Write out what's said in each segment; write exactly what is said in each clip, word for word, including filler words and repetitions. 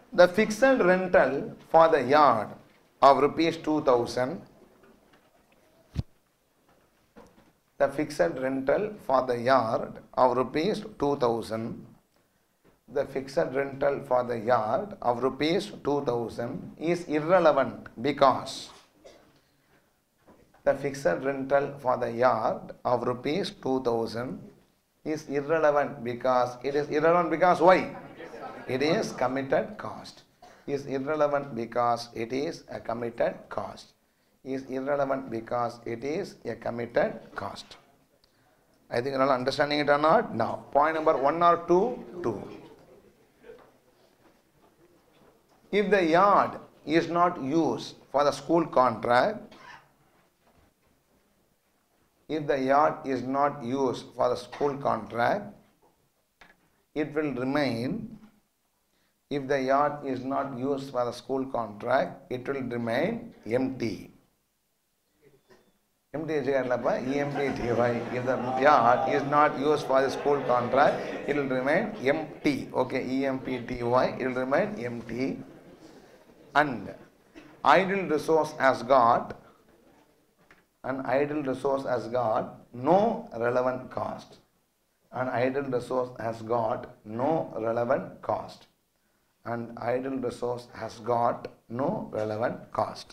The fixed rental for the yard of rupees two thousand. The fixed rental for the yard of rupees two thousand. The fixed rental for the yard of rupees two thousand is irrelevant because the fixed rental for the yard of rupees two thousand is irrelevant because it is irrelevant because why? It is committed cost. Is irrelevant because it is a committed cost. Is irrelevant because it is a committed cost. I think you are all understanding it or not? Now, point number one or two? Two. If the yard is not used for the school contract, if the yard is not used for the school contract, it will remain, if the yard is not used for the school contract, it will remain empty. Empty is E M P T Y. If the yard is not used for the school contract, it will remain empty. Okay, E M P T Y, it will remain empty. And idle resource has got, an idle resource has got no relevant cost. An idle resource has got no relevant cost. And idle resource has got no relevant cost.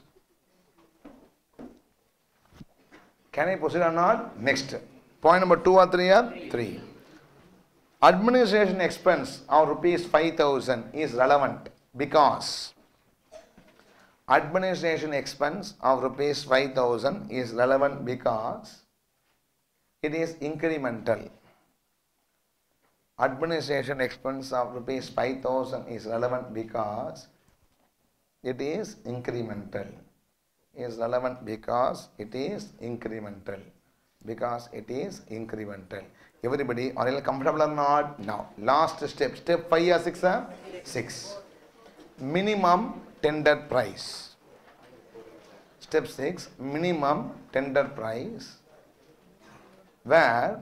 Can I proceed or not? Next. Point number two or three or three. Administration expense of rupees five thousand is relevant because administration expense of rupees five thousand is relevant because it is incremental. Administration expense of rupees five thousand is relevant because it is incremental. Is relevant because it is incremental. Because it is incremental. Everybody, are you comfortable or not? Now, last step. Step five or six? Huh? six. Minimum tender price. Step six. Minimum tender price. Where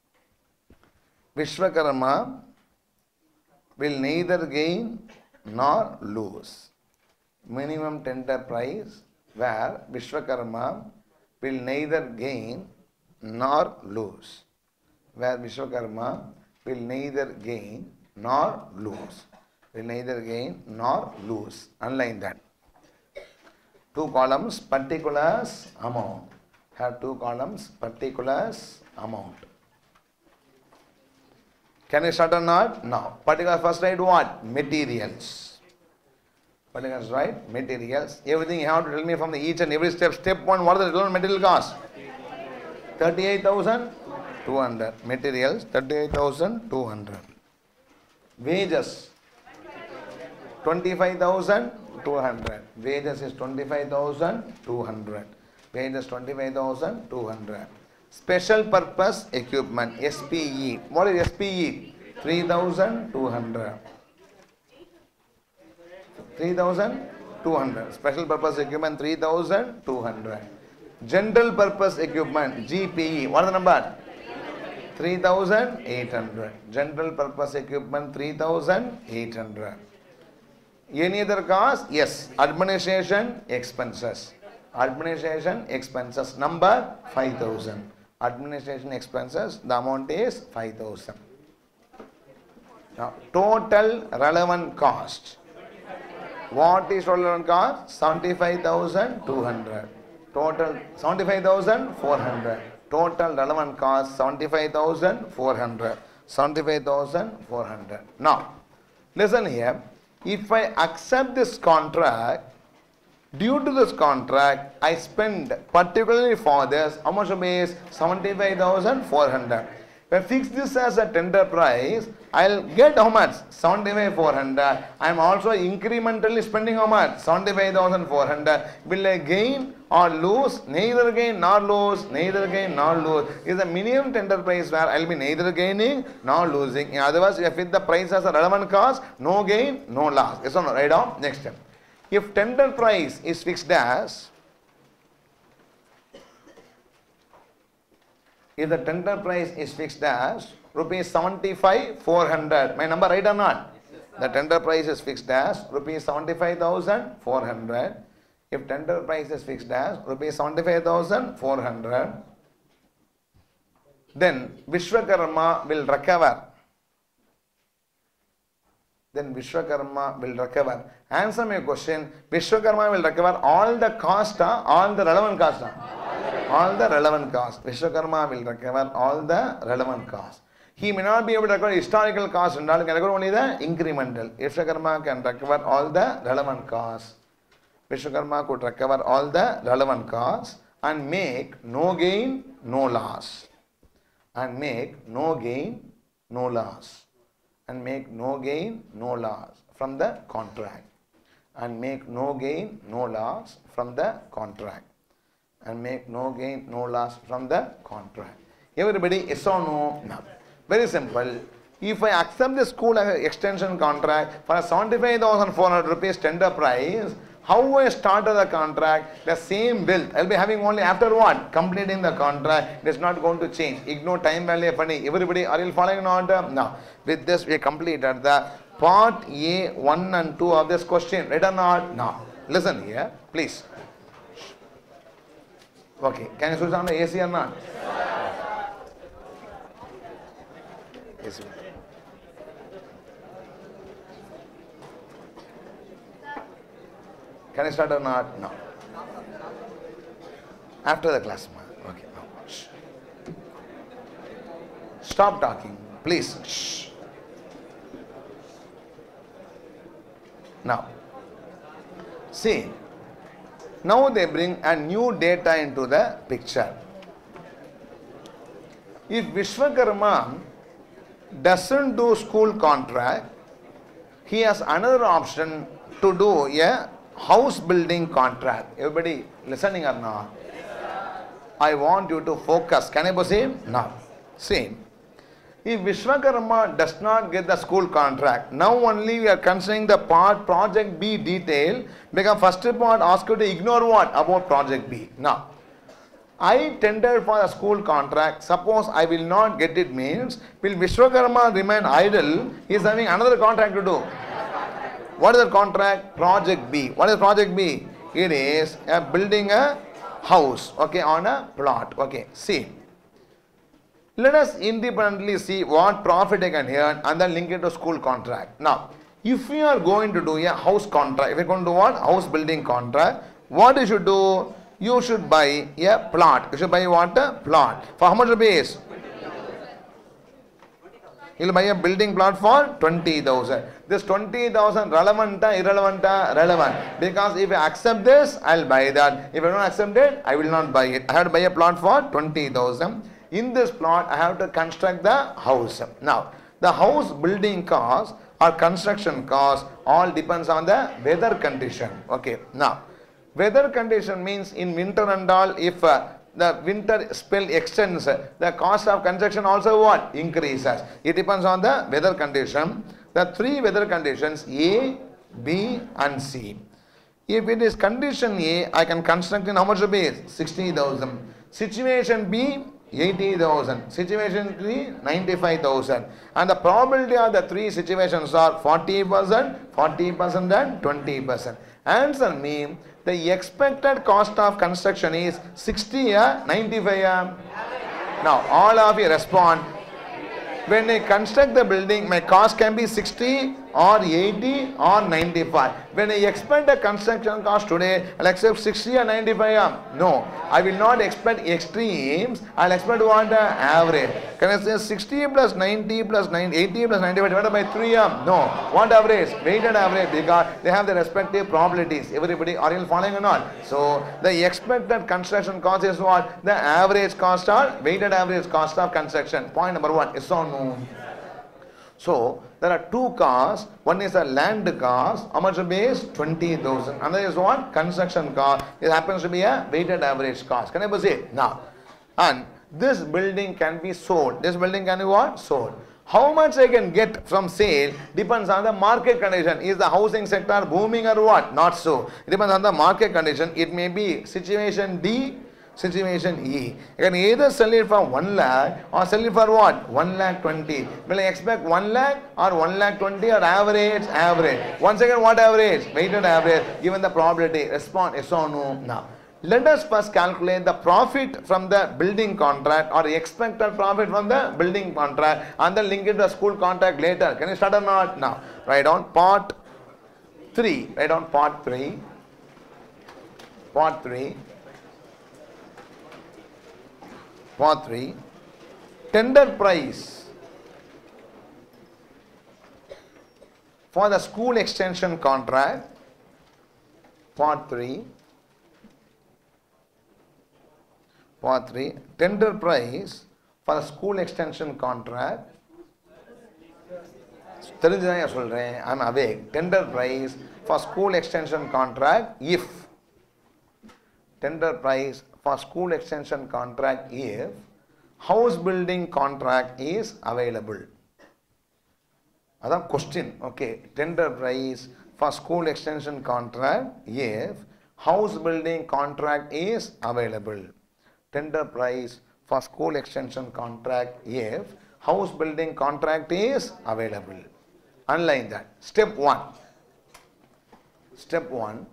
Vishwakarma will neither gain nor lose. Minimum tender price where Vishwakarma will neither gain nor lose. Where Vishwakarma will neither gain nor lose. Will neither gain nor lose. Underline that. Two columns, particulars, amount. Have two columns, particulars, amount. Can you start or not? Now, particulars first write what? Materials. Particulars write materials. Everything you have to tell me from the each and every step. Step one, what is the total material cost? thirty-eight thousand two hundred. Materials, thirty-eight thousand two hundred. Wages, twenty-five thousand two hundred. Wages is twenty-five thousand two hundred. Wages twenty-five thousand two hundred. Special purpose equipment, S P E. What is S P E? three thousand two hundred. three thousand two hundred. Special purpose equipment, three thousand two hundred. General purpose equipment, G P E. What is the number? three thousand eight hundred. General purpose equipment, three thousand eight hundred. Any other cost? Yes. Administration expenses. Administration expenses, number five thousand. Administration expenses, the amount is five thousand. Now, total relevant cost. What is total relevant cost? seventy-five thousand two hundred. Total seventy-five thousand four hundred. Total relevant cost seventy-five thousand four hundred. seventy-five thousand four hundred. Now, listen here. If I accept this contract, due to this contract, I spend particularly for this, how much rupees? seventy-five thousand four hundred. If I fix this as a tender price, I'll get how much? seventy-five thousand four hundred. I am also incrementally spending how much? seventy-five thousand four hundred. Will I gain or lose? Neither gain nor lose. Neither gain nor lose. Is the minimum tender price where I'll be neither gaining nor losing. In other words, if the price has a relevant cost, no gain, no loss. Yes or no? Write down. Next step. If tender price is fixed as, if the tender price is fixed as rupees seventy-five thousand four hundred, my number right or not? The tender price is fixed as rupees seventy-five thousand four hundred. If tender price is fixed as rupees seventy-five thousand four hundred, then Vishwakarma will recover. Then Vishwakarma will recover. Answer my question. Vishwakarma will recover all the cost, uh, all the relevant cost. Uh, all the relevant cost. Vishwakarma will recover all the relevant cost. He may not be able to recover historical cost and all, can recover only the incremental. Vishwakarma can recover all the relevant costs. Vishwakarma could recover all the relevant costs and make no gain, no loss. And make no gain, no loss. And make no gain, no loss from the contract. And make no gain, no loss from the contract. And make no gain, no loss from the contract. Everybody, yes or no? No. Very simple. If I accept the school extension contract for a seventy-five thousand four hundred rupees tender price, how I started the contract, the same bill I will be having only after what? Completing the contract. It is not going to change. Ignore time value of money. Everybody, are you following an order? No. With this, we completed the part A, one and two of this question. Right or not? No. Listen here, please. Okay. Can you switch on the A C or not? Yes. Can I start or not? No. After the class. Okay. No. Shh. Stop talking. Please. Shh. Now. See. Now they bring a new data into the picture. If Vishwakarma doesn't do school contract, he has another option to do a house building contract. Everybody listening or not? I want you to focus. Can I proceed? No. See, if Vishwakarma does not get the school contract, now only we are considering the part project B detail, because first part asks you to ignore what? About project B. Now, I tendered for a school contract. Suppose I will not get it, means will Vishwakarma remain idle? He is having another contract to do. What is the contract? Project B. What is project B? It is a building a house, okay, on a plot. Okay, see. Let us independently see what profit I can earn and then link it to school contract. Now, if you are going to do a house contract, if you are going to do what? House building contract, what you should do? You should buy a plot. You should buy what? A plot. For how much rupees? You will buy a building plot for twenty thousand. This twenty thousand relevant, irrelevant, relevant. Because if I accept this, I will buy that. If I don't accept it, I will not buy it. I have to buy a plot for twenty thousand. In this plot, I have to construct the house. Now, the house building cost or construction cost all depends on the weather condition. Okay. Now, weather condition means in winter and all, if uh, the winter spell extends, the cost of construction also what? Increases. It depends on the weather condition. The three weather conditions A, B and C. If it is condition A, I can construct in how much rupees? sixty thousand. Situation B, eighty thousand. Situation three, ninety-five thousand. And the probability of the three situations are forty percent, forty percent and twenty percent. Answer me, the expected cost of construction is sixty or ninety-five. Now, all of you respond. When I construct the building, my cost can be sixty or eighty or ninety-five. When I expect the construction cost today, I'll accept sixty or ninety-five. No, I will not expect extremes. I'll expect what? The average. Can I say sixty plus ninety plus ninety, eighty plus ninety-five divided by three? No. What average? Weighted average, because they have the respective probabilities. Everybody, are you following or not? So, the expected construction cost is what? The average cost or weighted average cost of construction. Point number one. Yes or no? So, there are two costs. One is a land cost. How much is twenty thousand. Another is what? Construction cost. It happens to be a weighted average cost. Can I proceed? Now, and this building can be sold. This building can be what? Sold. How much I can get from sale depends on the market condition. Is the housing sector booming or what? Not so. It depends on the market condition. It may be situation D Situation E. You can either sell it for one lakh or sell it for what? one lakh twenty. Will I expect one lakh or one lakh twenty or average? Average. Once again, what average? Weighted average. Given the probability. Respond yes or no. Now, let us first calculate the profit from the building contract or expected profit from the building contract and then link it to the school contract later. Can you start or not? Now, write down part three. Write down part three. Part three. Part three, tender price for the school extension contract. Part three, part three, tender price for the school extension contract. I'm awake. Tender price for school extension contract if tender price for school extension contract if house building contract is available. That's a question. Okay. Tender price for school extension contract if house building contract is available. Tender price for school extension contract if house building contract is available. Underline that. Step one. Step one.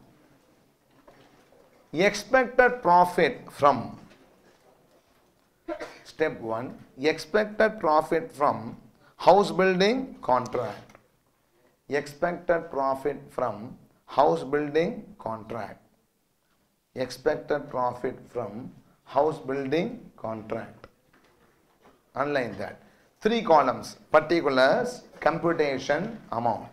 Expected profit from step one, expected profit from house building contract. Expected profit from house building contract. Expected profit from house building contract. Underline that. Three columns, particulars, computation, amount.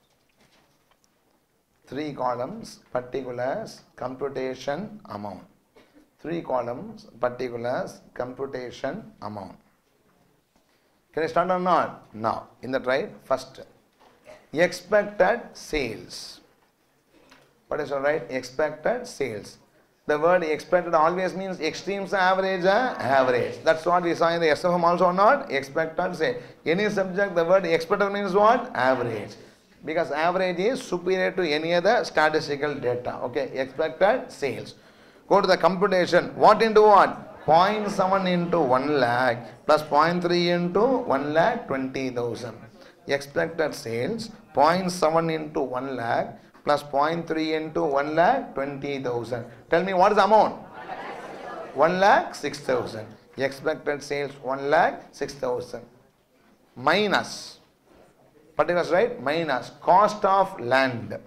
Three columns, particulars, computation, amount. Three columns, particulars, computation, amount. Can I start or not? Now, in that right, first, expected sales. What is all right? Expected sales. The word expected always means extremes average, average. That's what we saw in the S F M also or not? Expected sales. Any subject, the word expected means what? Average. Because average is superior to any other statistical data. Okay, expected sales. Go to the computation. What into what? zero point seven into one lakh plus zero point three into one lakh twenty thousand. Expected sales zero point seven into one lakh plus zero point three into one lakh twenty thousand. Tell me what is the amount? one lakh six thousand. Expected sales one lakh six thousand. Minus. Particulars, right? Minus cost of land.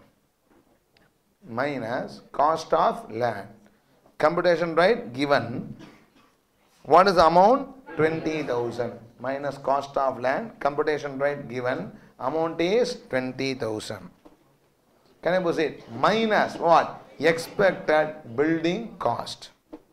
Minus cost of land. Computation, right? Given. What is the amount? twenty thousand. Minus cost of land. Computation, right? Given. Amount is twenty thousand. Can I proceed? Minus what? Expected building cost.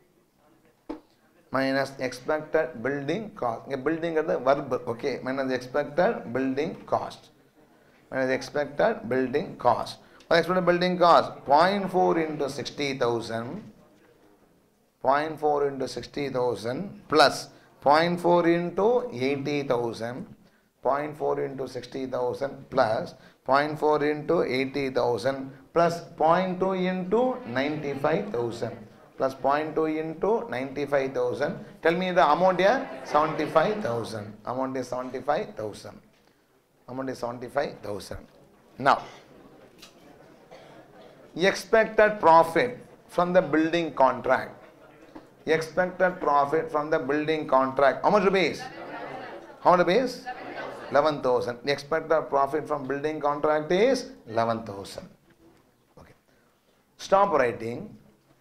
Minus expected building cost. Building is the verb. Okay. Minus expected building cost. Minus expected building cost. What is expected building cost? zero point four into sixty thousand. zero point four into sixty thousand plus zero point four into eighty thousand. zero point four into sixty thousand plus zero point four into eighty thousand plus zero point two into ninety-five thousand. Plus zero point two into ninety-five thousand. Tell me the amount here, seventy-five thousand. Amount is seventy-five thousand. Amount is seventy-five thousand. Now, expected profit from the building contract. Expected profit from the building contract. How much rupees? How much rupees? eleven thousand. The expected profit from building contract is eleven thousand. Okay. Stop writing.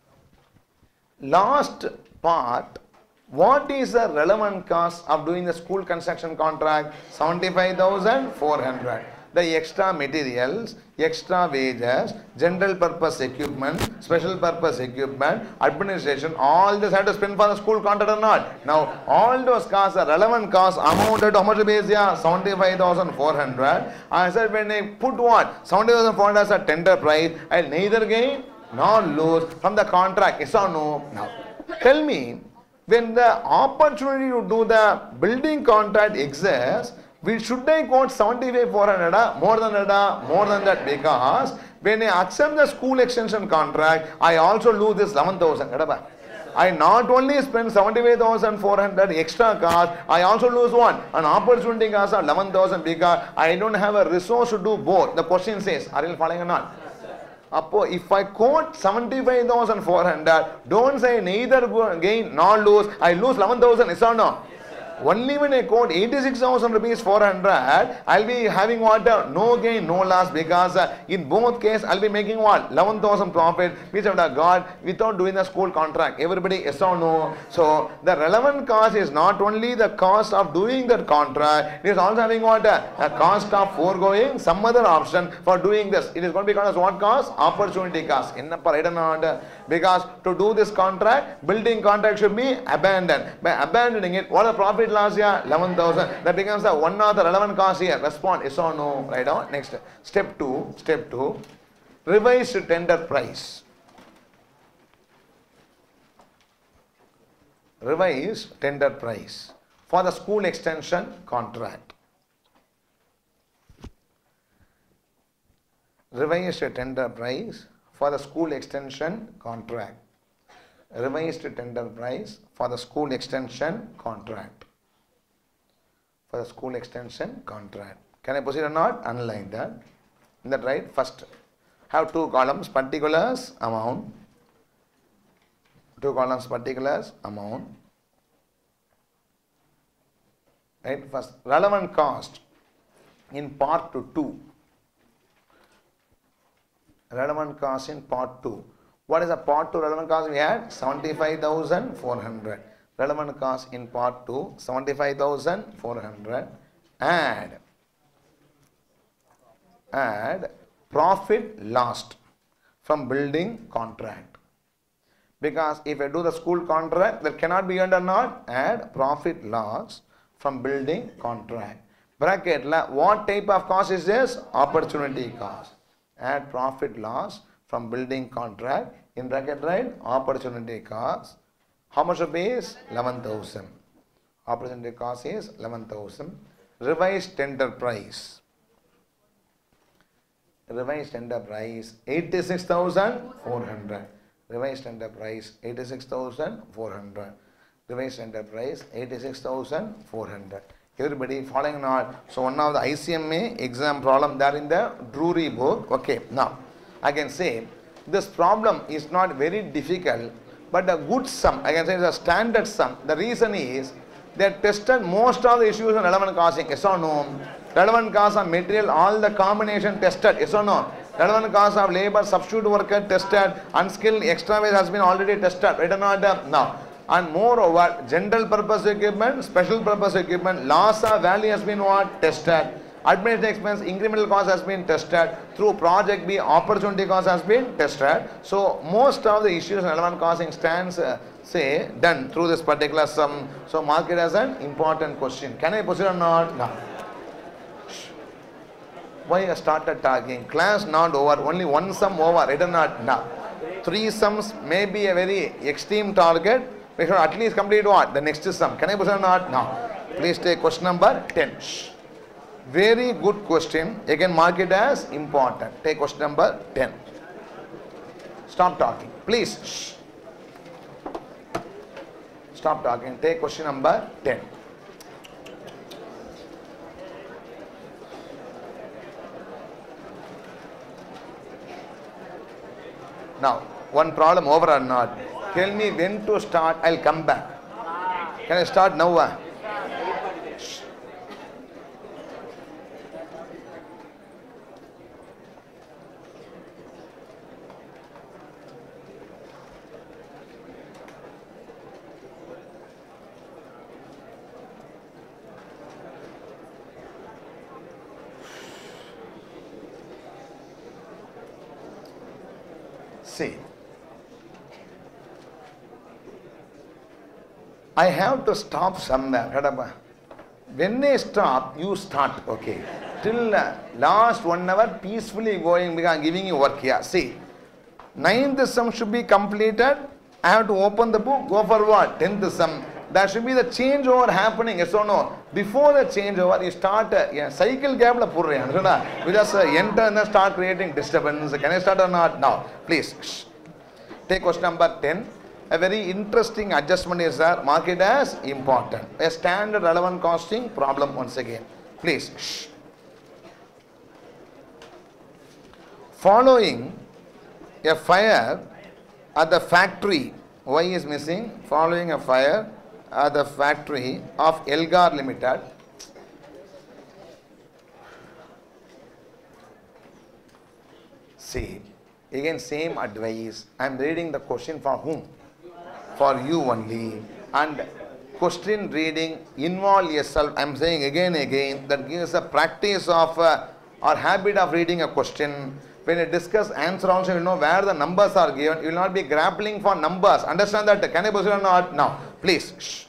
Last part, what is the relevant cost of doing the school construction contract? seventy-five thousand four hundred. The extra materials, extra wages, general purpose equipment, special purpose equipment, administration, all this have to spend for the school contract or not? Now, all those costs are relevant costs amounted to how much base here? seventy-five thousand four hundred. I said when I put what? seventy thousand four hundred as a tender price, I'll neither gain nor lose from the contract. Yes or no? Now, tell me, when the opportunity to do the building contract exists, we should I quote seventy-five four hundred, more than that, more than that, because when I accept the school extension contract, I also lose this eleven thousand. I not only spend seventy-five thousand four hundred extra cost, I also lose one. An opportunity cost of eleven thousand because I don't have a resource to do both. The question says, are you following or not? If I quote seventy-five thousand four hundred, don't say neither gain nor lose. I lose eleven thousand, yes or no? Only when I quote eighty-six thousand rupees four hundred, I'll be having what? No gain, no loss, because uh, in both cases, I'll be making what? eleven thousand profit, which I would have got without doing the school contract. Everybody, yes or no? So, the relevant cost is not only the cost of doing that contract, it is also having what? A cost of foregoing some other option for doing this. It is going to be called as what cost? Opportunity cost. Because to do this contract, building contract should be abandoned. By abandoning it, what are the profit loss here? eleven thousand. That becomes the one of the relevant cost here. Respond yes or no. Right on. Next. Step two. Step two. Revised tender price. Revised tender price for the school extension contract. Revised tender price for the school extension contract. Revised tender price for the school extension contract. For the school extension contract. Can I proceed or not? Underline that. Is that right? First, have two columns, particulars, amount. Two columns, particulars, amount. Right? First, relevant cost in part two. Relevant cost in part two. What is the part two relevant cost? We had seventy-five thousand four hundred. Relevant cost in part two, seventy-five thousand four hundred. Add, add profit lost from building contract. Because if I do the school contract, that cannot be earned or not. Add profit loss from building contract. Bracket, what type of cost is this? Opportunity cost. Add profit loss from building contract. In bracket, right? Opportunity cost. How much rupees? eleven thousand. Opportunity cost is eleven thousand. Revised tender price. Revised tender price eighty-six thousand four hundred. Revised tender price eighty-six thousand four hundred. Revised tender price eighty-six thousand four hundred. Everybody following or not? So one of the I C M A exam problem there in the Drury book. Okay, now I can say this problem is not very difficult, but a good sum. I can say it's a standard sum. The reason is they tested most of the issues on relevant costing. Yes or no? Relevant cost of material, all the combination tested. Yes or no? Relevant cost of labor, substitute worker tested. Unskilled extra wage has been already tested. Right or not? Now. And moreover, general purpose equipment, special purpose equipment, loss of value has been what? Tested. Administrative expense, incremental cost has been tested. Through project B, opportunity cost has been tested. So, most of the issues in relevant costing stands, uh, say, done through this particular sum. So, mark it as an important question. Can I proceed or not? No. Why I started talking? Class not over, only one sum over, right or not? No. Three sums may be a very extreme target. We should at least complete what? The next sum. Can I proceed or not? No. Please take question number ten. Very good question. Again, mark it as important. Take question number ten. Stop talking. Please. Shh. Stop talking. Take question number ten. Now, one problem over or not? Tell me when to start. I'll come back. Can I start now? Uh? See, I have to stop somewhere. When I stop, you start. Okay. Till uh, last one hour, peacefully going because I am giving you work here. See, ninth sum should be completed. I have to open the book, go for what? Tenth sum. There should be the changeover happening. Yes or no? Before the changeover, you start uh, yeah, cycle gap. We just uh, enter and then start creating disturbance. Can I start or not? Now, please. Shh. Take question number ten. a very interesting adjustment is that mark it as important. A standard relevant costing problem once again. Please. Shh. Following a fire at the factory, Y is missing. Following a fire at the factory of Elgar Limited, see, again same advice. I am reading the question for whom? For you only. And question reading involve yourself. I am saying again and again that gives a practice of uh, or habit of reading a question. When you discuss answer also, you know where the numbers are given. You will not be grappling for numbers. Understand that? Can I proceed or not? Now, please. Shh.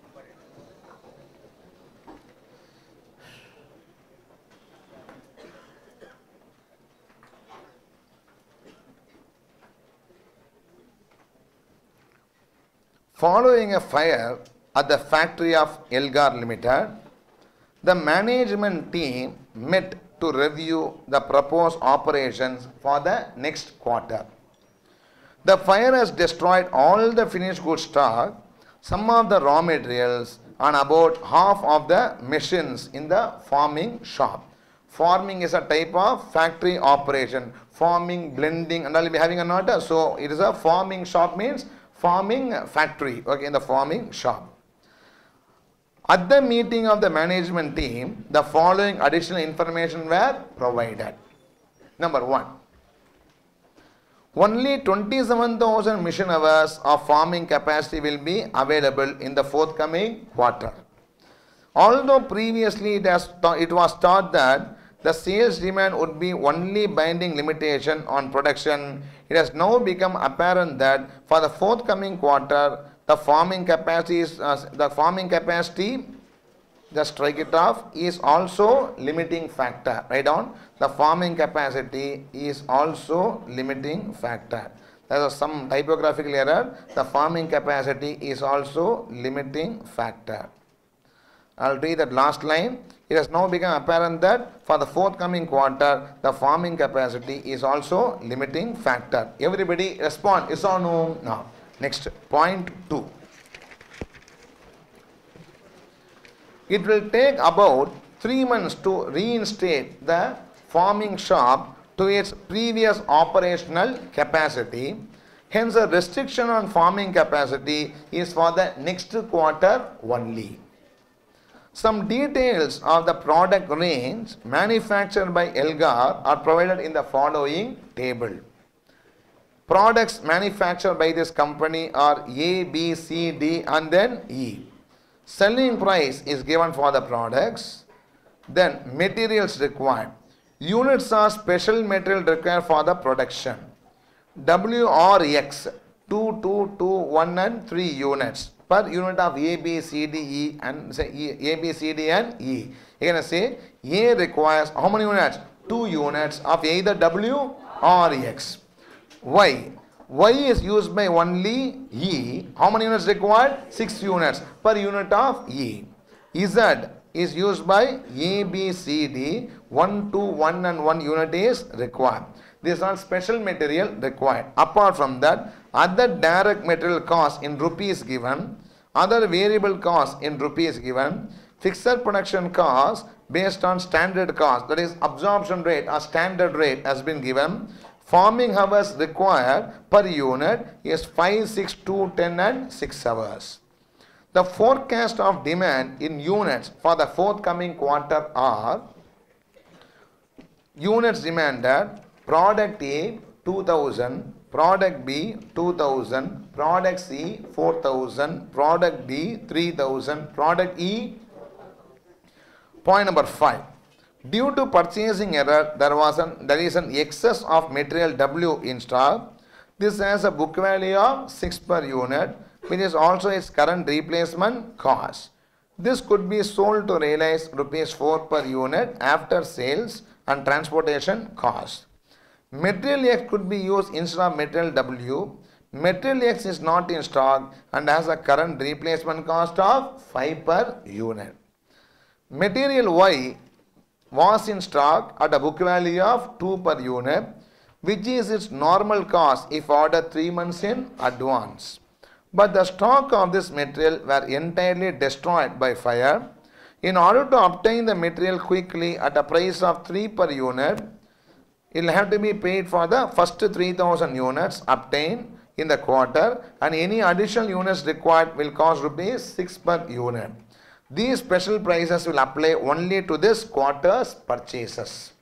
Following a fire at the factory of Elgar Limited, the management team met to review the proposed operations for the next quarter. The fire has destroyed all the finished goods stock, some of the raw materials, and about half of the machines in the forming shop. Forming is a type of factory operation. Forming, blending, and I will be having a note. So it is a forming shop means forming factory, okay, in the forming shop. At the meeting of the management team, the following additional information were provided. Number one, only twenty-seven thousand mission hours of farming capacity will be available in the forthcoming quarter. Although previously it, has, it was thought that the sales demand would be only binding limitation on production, it has now become apparent that for the forthcoming quarter, the farming capacity is, uh, the farming capacity, just strike it off, is also limiting factor. Write down, the farming capacity is also limiting factor. There is some typographical error. The farming capacity is also limiting factor. I will read that last line. It has now become apparent that for the forthcoming quarter, the farming capacity is also limiting factor. Everybody respond, yes or no? Now, next, point two. It will take about three months to reinstate the farming shop to its previous operational capacity. Hence, a restriction on farming capacity is for the next quarter only. Some details of the product range manufactured by Elgar are provided in the following table. Products manufactured by this company are A, B, C, D and then E. Selling price is given for the products. Then materials required. Units are special material required for the production. W or X, two, two, two, one and three units per unit of A, B, C, D, E and say E, A, B, C, D and E. You can say A requires how many units? Two units of either W or X. Y. Y is used by only E. How many units required? Six units per unit of E. Z is used by A, B, C, D. one, two, one and one unit is required. These are special material required. Apart from that, other direct material cost in rupees given, other variable cost in rupees given, fixed production cost based on standard cost, that is absorption rate or standard rate has been given. Farming hours required per unit is five, six, two, ten and six hours. The forecast of demand in units for the forthcoming quarter are units demanded, product A two thousand, product B two thousand, product C four thousand, product D three thousand, product E. Point number five. Due to purchasing error, there was an there is an excess of material W in stock. This has a book value of six per unit, which is also its current replacement cost. This could be sold to realize rupees four per unit after sales and transportation cost. Material X could be used instead of material W. Material X is not in stock and has a current replacement cost of five per unit. Material Y was in stock at a book value of two per unit, which is its normal cost if ordered three months in advance. but the stock of this material were entirely destroyed by fire. In order to obtain the material quickly at a price of three per unit, it will have to be paid for the first three thousand units obtained in the quarter, and any additional units required will cost rupees six per unit. These special prices will apply only to this quarter's purchases.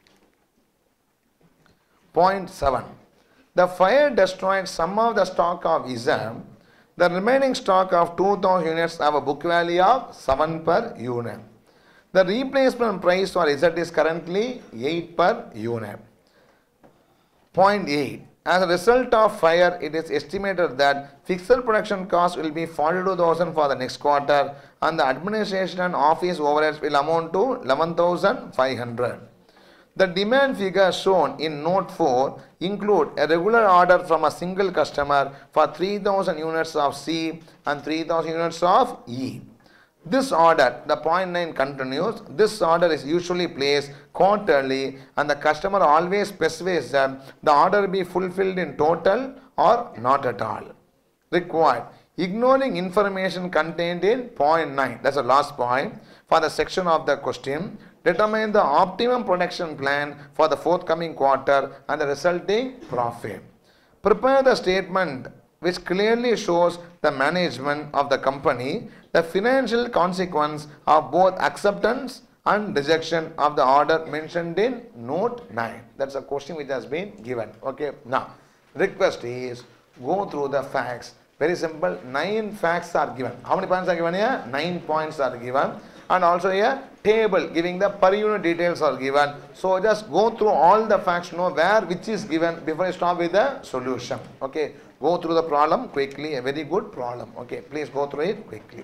Point seven. The fire destroyed some of the stock of Isam. The remaining stock of two thousand units have a book value of seven per unit. The replacement price for Z is currently eight per unit. Point eight. As a result of fire, it is estimated that fixed production cost will be forty-two thousand for the next quarter, and the administration and office overheads will amount to eleven thousand five hundred. The demand figures shown in note four include a regular order from a single customer for three thousand units of C and three thousand units of E. This order, the point nine continues, this order is usually placed quarterly, and the customer always specifies that the order be fulfilled in total or not at all. Required. Ignoring information contained in point nine, that's the last point for the section of the question. Determine the optimum production plan for the forthcoming quarter and the resulting profit. Prepare the statement which clearly shows the management of the company, the financial consequence of both acceptance and rejection of the order mentioned in note nine. That's a question which has been given. Okay. Now, request is go through the facts. Very simple. Nine facts are given. How many points are given here? Nine points are given. And also here table giving the per unit details are given. So just go through all the facts, know where which is given before you start with the solution. Okay. Go through the problem quickly. A very good problem. Okay. Please go through it quickly.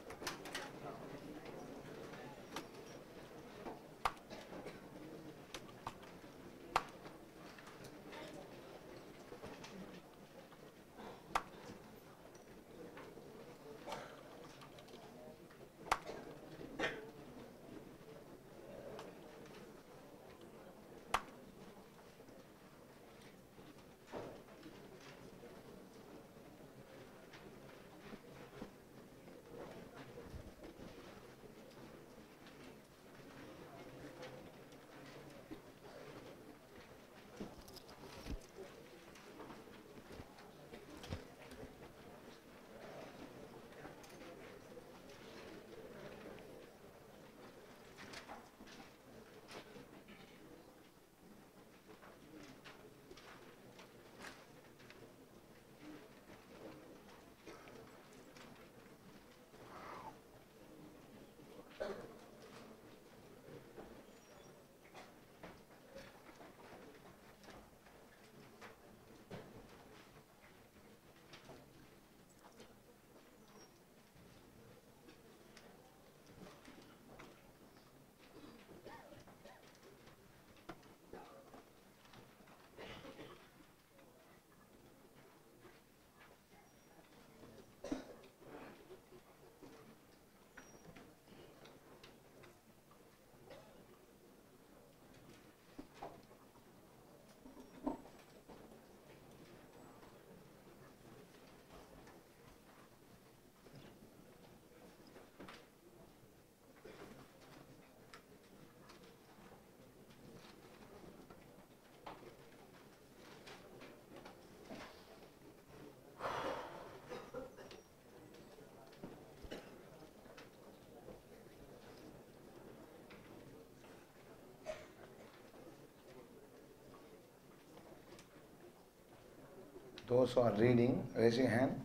Those who are reading, raise your hand.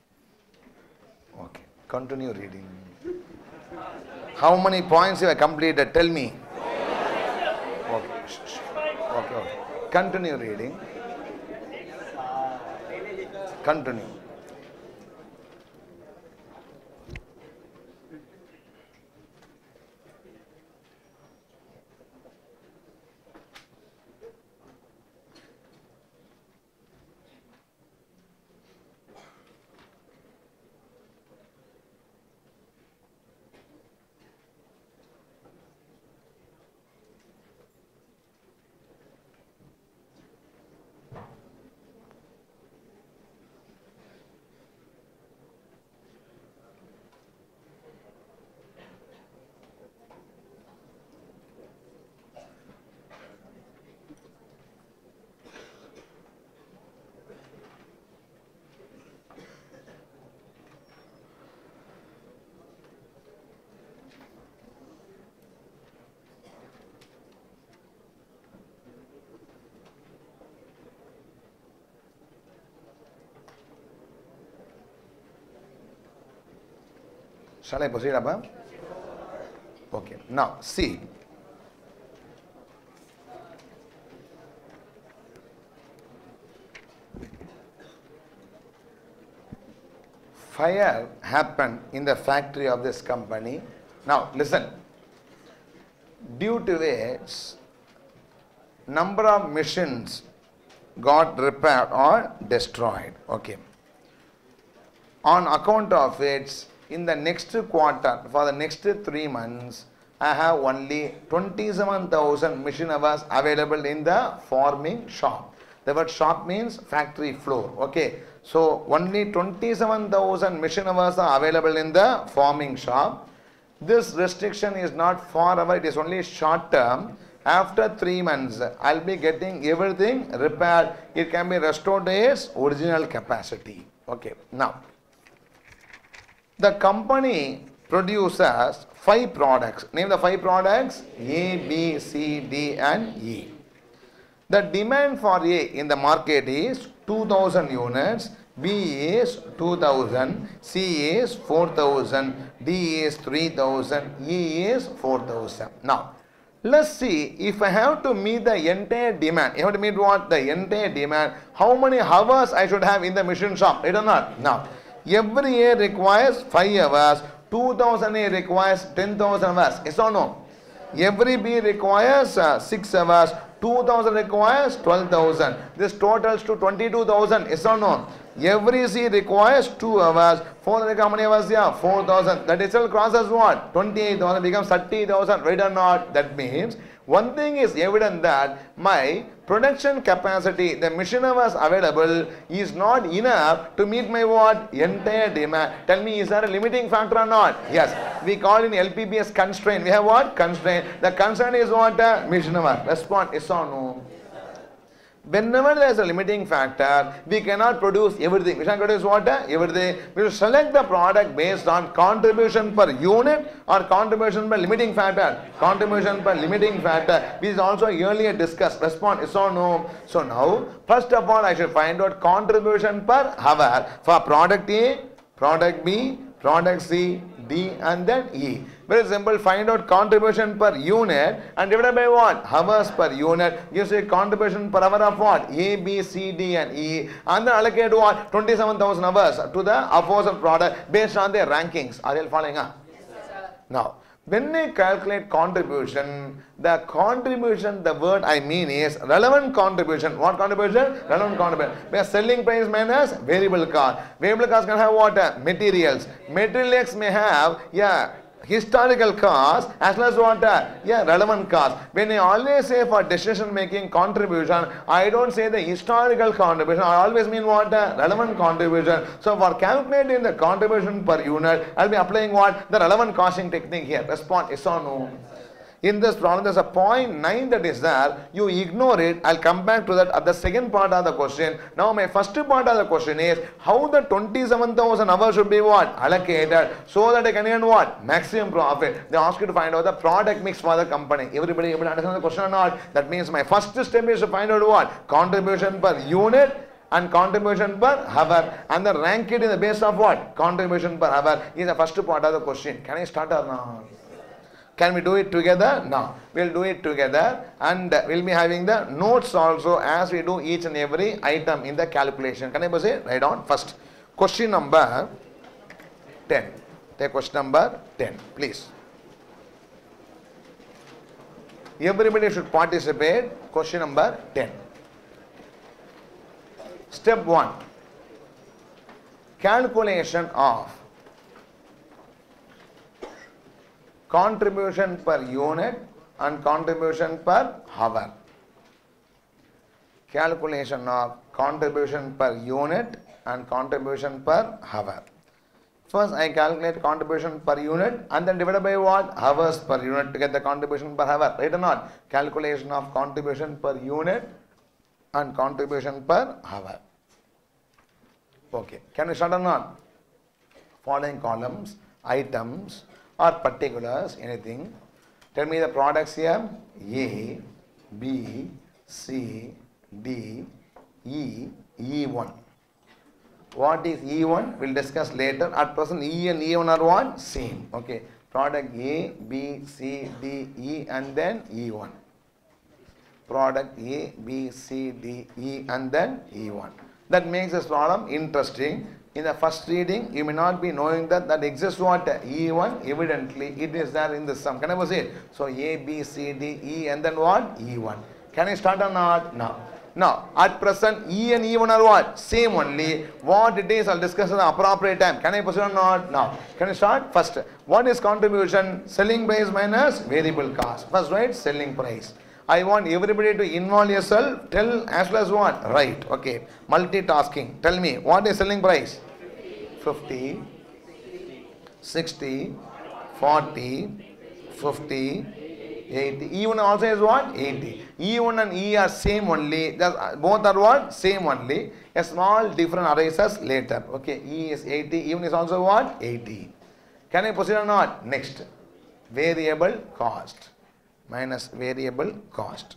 Okay. Continue reading. How many points you have completed? Tell me. Okay. Okay. Okay. Continue reading. Continue. Shall I proceed, Abba? Okay. Now, see. Fire happened in the factory of this company. Now, listen. Due to which number of machines got repaired or destroyed. Okay. On account of it, in the next quarter, for the next three months, I have only twenty-seven thousand machine hours available in the forming shop. The word shop means factory floor. Okay. So, only twenty-seven thousand machine hours are available in the forming shop. This restriction is not forever, it is only short term. After three months, I will be getting everything repaired. It can be restored to its original capacity. Okay. Now, the company produces five products. Name the five products: A, B, C, D and E. The demand for A in the market is two thousand units, B is two thousand, C is four thousand, D is three thousand, E is four thousand. Now, let's see, if I have to meet the entire demand, you have to meet what? The entire demand, how many hours I should have in the machine shop, right or not? Now, every A requires five hours, two thousand A requires ten thousand hours, yes or no? Every B requires uh, six hours, two thousand requires twelve thousand. This totals to twenty-two thousand, yes or no? Every C requires two hours. four how many hours? Yeah, four thousand. That itself crosses what? twenty-eight thousand becomes thirty thousand, right or not? That means one thing is evident that my production capacity, the machine hours available is not enough to meet my what? Entire demand. Tell me, is there a limiting factor or not? Yes. We call in L P B S constraint. We have what? Constraint. The constraint is what? Uh, machine hour. Respond, yes or no? Whenever there is a limiting factor, we cannot produce everything. We cannot produce what? Everything. We will select the product based on contribution per unit or contribution per limiting factor. Contribution per limiting factor, which is also earlier discussed. Respond, yes or no? So now, first of all, I should find out contribution per hour for product A, product B, product C, D and then E. Very simple, find out contribution per unit and divided by what? Hours per unit gives you contribution per hour of what? A, B, C, D and E, and then allocate what? twenty-seven thousand hours to the aforesaid product based on their rankings. Are you following? Huh? Yes, sir. Now, when we calculate contribution, the contribution, the word I mean is relevant contribution. What contribution? Relevant contribution. Where selling price minus variable cost. Variable cost can have what? Materials. Materials may have, yeah, historical cost as well as what? Yeah, relevant cost. When I always say for decision making contribution, I don't say the historical contribution. I always mean what? Relevant contribution. So for calculating the contribution per unit, I'll be applying what? The relevant costing technique here. Respond, yes or no? In this problem, there's a point nine that is there. You ignore it. I'll come back to that at the second part of the question. Now, my first part of the question is how the twenty-seven thousand hours should be what? Allocated so that I can earn what? Maximum profit. They ask you to find out the product mix for the company. Everybody able to understand the question or not? That means my first step is to find out what? Contribution per unit and contribution per hour, and then rank it in the base of what? Contribution per hour is the first part of the question. Can I start or not? Can we do it together? No. We'll do it together and we'll be having the notes also as we do each and every item in the calculation. Can I proceed? Write down first. Question number ten. Take question number ten, please. Everybody should participate. Question number ten. Step one. Calculation of contribution per unit and contribution per hour. Calculation of contribution per unit and contribution per hour. First I calculate contribution per unit and then divided by what? Hours per unit to get the contribution per hour. Right or not? Calculation of contribution per unit and contribution per hour. Okay. Can we start or not? Following columns, items or particulars, anything. Tell me the products here. A, B, C, D, E, E one. What is E one? We'll discuss later. At present, E and E one are what? Same. Okay. Product A, B, C, D, E and then E one. Product A, B, C, D, E and then E one. That makes this problem interesting. In the first reading, you may not be knowing that that exists what? E one, evidently it is there in the sum. Can I say? So A, B, C, D, E and then what? E one. Can I start or not? No. Now, at present, E and E one are what? Same only. What it is, I'll discuss at the appropriate time. Can I proceed or not? Now, can I start? First, what is contribution? Selling price minus variable cost. First, right? Selling price. I want everybody to involve yourself. Tell as well as what? Right. Okay. Multitasking. Tell me, what is selling price? fifty, sixty, forty, fifty, eighty. E one also is what? eighty. E one and E are same only. Both are what? Same only. A small difference arises later. Okay. E is eighty. E one is also what? eighty. Can I proceed or not? Next. Variable cost. Minus variable cost.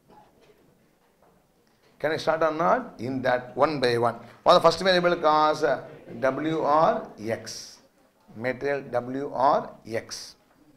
Can I start or not? In that one by one. What the first variable cost? W or X. Material W or X.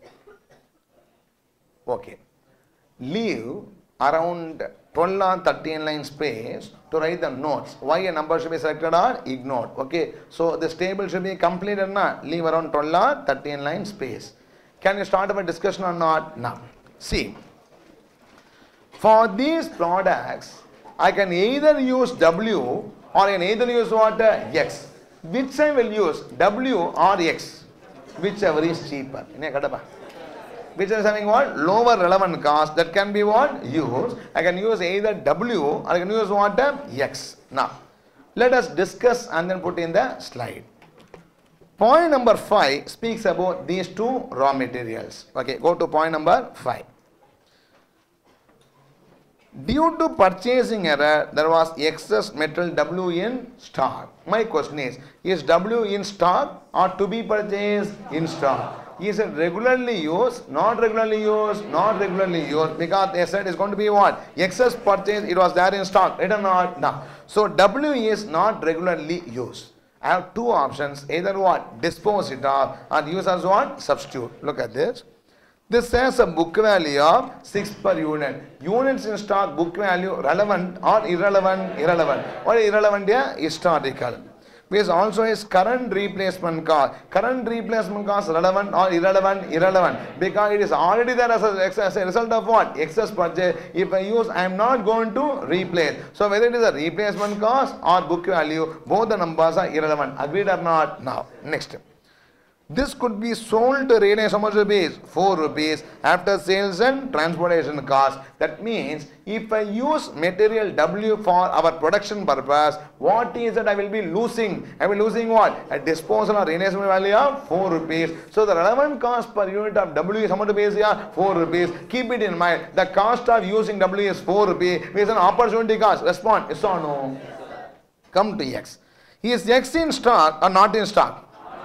Okay. Leave around twelve or thirteen line space to write the notes. Why a number should be selected or ignored. Okay. So this table should be completed or not? Leave around twelve or thirteen line space. Can you start a discussion or not? Now. See. For these products, I can either use W or I can either use what? X. Which I will use? W or X. Whichever is cheaper. Which is having what? Lower relevant cost. That can be what? Used. I can use either W or I can use what? X. Now, let us discuss and then put in the slide. Point number five speaks about these two raw materials. Okay, go to point number five. Due to purchasing error, there was excess metal W in stock. My question is, is W in stock or to be purchased in stock? Is it regularly used, not regularly used, not regularly used? Because they said it's going to be what? Excess purchase, it was there in stock, right or not? No. So W is not regularly used. I have two options, either what? Dispose it off or use as what? Substitute. Look at this. This says a book value of six per unit. Units in stock, book value, relevant or irrelevant? Irrelevant. What is irrelevant here? Historical. Which also is current replacement cost. Current replacement cost relevant or irrelevant? Irrelevant. Because it is already there as a, as a result of what? Excess purchase. If I use, I am not going to replace. So whether it is a replacement cost or book value, both the numbers are irrelevant. Agreed or not? Now, next. This could be sold to Reliance how much rupees? four rupees after sales and transportation cost. That means if I use material W for our production purpose, what is it I will be losing? I will be losing what? A disposal or realizable value of four rupees. So the relevant cost per unit of W is how much rupees here? four rupees. Keep it in mind. The cost of using W is four rupees. With an opportunity cost. Respond. Yes or no? Come to X. Is X in stock or not in stock?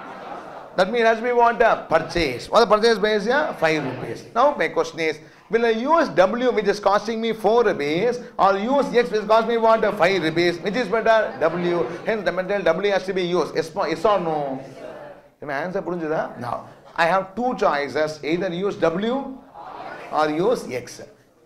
That means it has to be what? A purchase. What the purchase price here? five rupees. Now my question is, will I use W which is costing me four rupees or use X which is costing me what? five rupees. Which is better? W. Hence the material W has to be used. Yes, yes or no? My answer purunjudha? Now, I have two choices. Either use W or use X.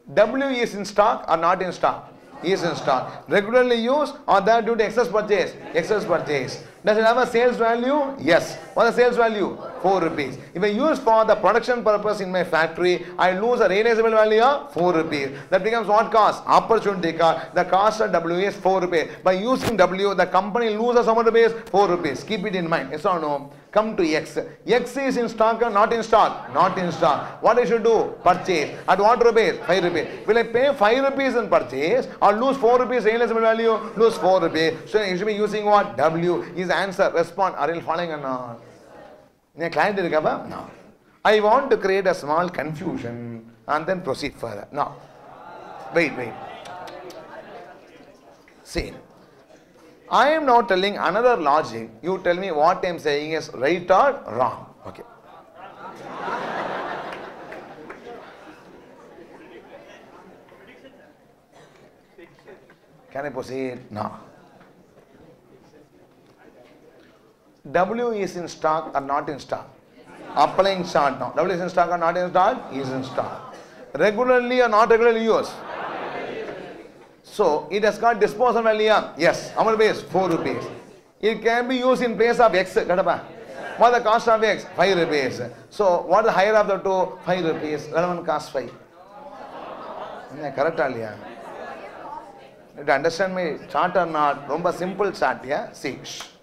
W is in stock or not in stock? Is in stock. Regularly used or that due to excess purchase? Excess purchase. Does it have a sales value? Yes. What is the sales value? four rupees. If I use for the production purpose in my factory, I lose a realizable value of four rupees. That becomes what cost? Opportunity cost. The cost of W is four rupees. By using W, the company loses how much rupees? four rupees. Keep it in mind. Yes or no? Come to X. X is in stock or not in stock? Not in stock. What I should do? Purchase. At what rupees? five rupees. Will I pay five rupees in purchase or lose four rupees realizable value? Lose four rupees. So you should be using what? W is answer. Respond. Are you following or not? No. I want to create a small confusion and then proceed further. No. Wait, wait. See. I am now telling another logic. You tell me what I am saying is right or wrong. Okay. Can I proceed? No. W is in stock or not in stock? Applying chart now. W is in stock or not in stock? Is in stock. Regularly or not regularly used? So it has got disposal value. Yes. How much rupees? four rupees. It can be used in place of X. What is the cost of X? five rupees. So what is the higher of the two? five rupees. Relevant cost five. Correct? You understand my chart or not? Romba simple chart. Yeah? See.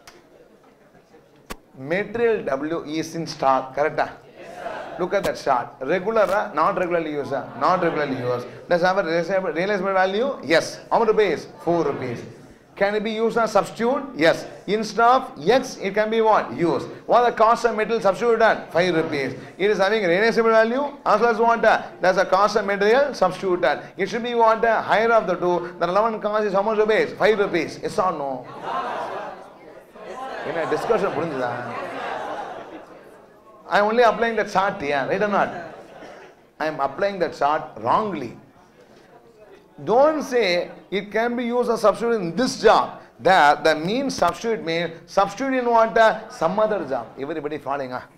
Material W is in stock. Correct? Yes, look at that chart. Regular, not regularly used. Not regularly used. Does it have a realizable value? Yes. How much rupees? four rupees. Can it be used as substitute? Yes. Instead of X, it can be what? Used. What is the cost of material substitute at? five rupees. It is having a realizable value as well as what? There's a cost of material substitute at. It should be what? Higher of the two. The relevant cost is how much rupees? five rupees. Yes or no? In a discussion, I am only applying the chart here, right or not? I am applying the chart wrongly. Don't say it can be used as substitute in this job. There, the mean substitute means substitute in what? Some other job. Everybody following? Huh?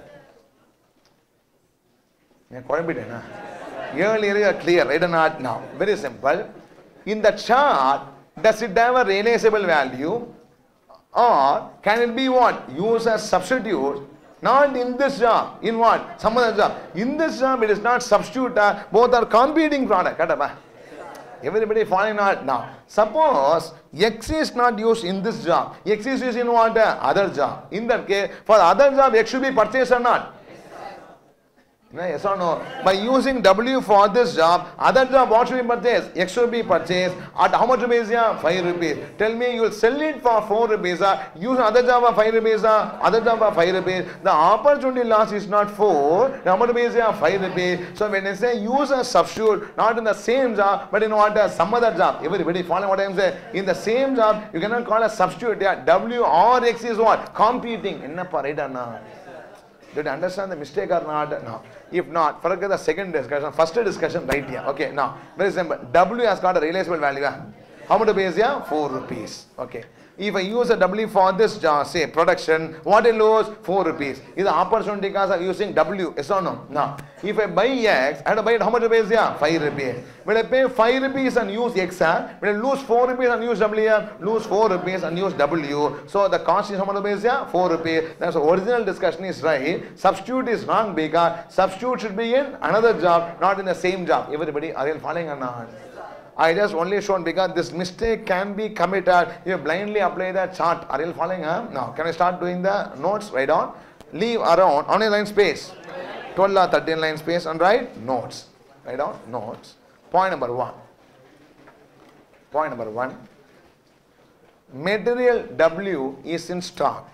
Earlier you are clear, right or not? Now, very simple. In the chart, does it have a realizable value? Or can it be what? Used as substitute? Not in this job. In what? Some other job. In this job, it is not substitute. Uh, both are competing product. Everybody following out now. Suppose X is not used in this job. X is used in what? Uh, other job. In that case, for the other job, X should be purchased or not? Yes or no? By using W for this job, other job what should be purchased? X should be purchased at how much rupees? Yeah, five rupees. Tell me you will sell it for four rupees. Uh, use other job for five rupees. Uh, other job for five rupees. The opportunity loss is not four. The how much rupees? Yeah, five rupees. So when I say use a substitute, not in the same job, but in what? Uh, some other job. Everybody following what I am saying? In the same job, you cannot call a substitute. Yeah, W or X is what? Competing. Enna right or not? Did you understand the mistake or not? No. If not, forget the second discussion. First discussion right here. Okay, now, very simple. W has got a realizable value. How much rupees? Yeah, four rupees. Okay. If I use a W for this job, say production, what I lose? four rupees. Is the opportunity cost of using W? Yes or no? No. If I buy X, I have to buy it how much rupees? Yeah, five rupees. When I pay five rupees and use X, when I lose four rupees and use W, lose four rupees and use W. So the cost is how much rupees? Yeah, four rupees. That's the original discussion is right. Substitute is wrong because substitute should be in another job, not in the same job. Everybody, are you following or not? I just only shown because this mistake can be committed if you blindly apply the chart. Are you following? Huh? Now, can I start doing the notes? Write down. Leave around on a line space. twelve or thirteen line space and write notes. Write down notes. Point number one. Point number one. Material W is in stock.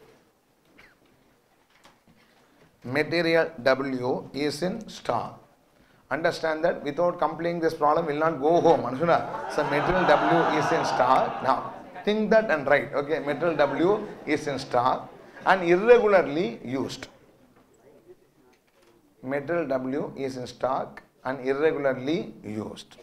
Material W is in stock. Understand that without completing this problem will not go home. So material W is in stock. Now think that and write. Okay, material W is in stock and irregularly used. Material W is in stock and irregularly used.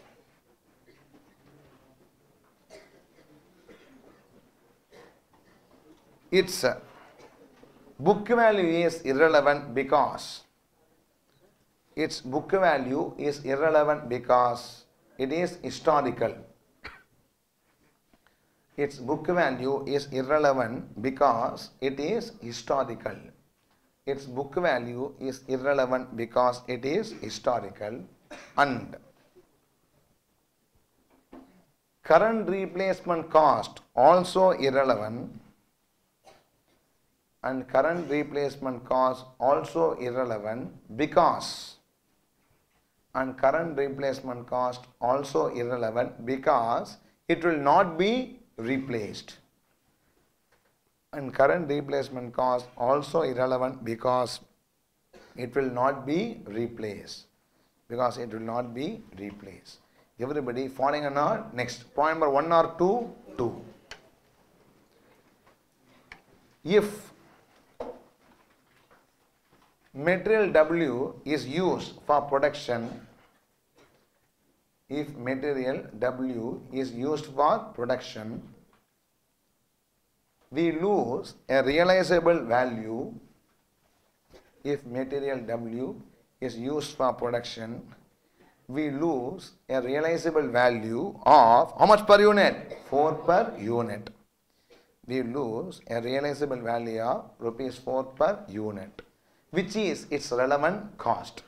Its book value is irrelevant because its book value is irrelevant because it is historical. Its book value is irrelevant because it is historical. Its book value is irrelevant because it is historical and current replacement cost also irrelevant and current replacement cost also irrelevant because and current replacement cost also irrelevant because it will not be replaced. And current replacement cost also irrelevant because it will not be replaced. Because it will not be replaced. Everybody following or not? Next. Point number one or two? Two. If material W is used for production, if material W is used for production, We lose a realizable value if material W is used for production. We lose a realizable value of how much per unit? four per unit. We lose a realizable value of rupees four per unit, which is its relevant cost.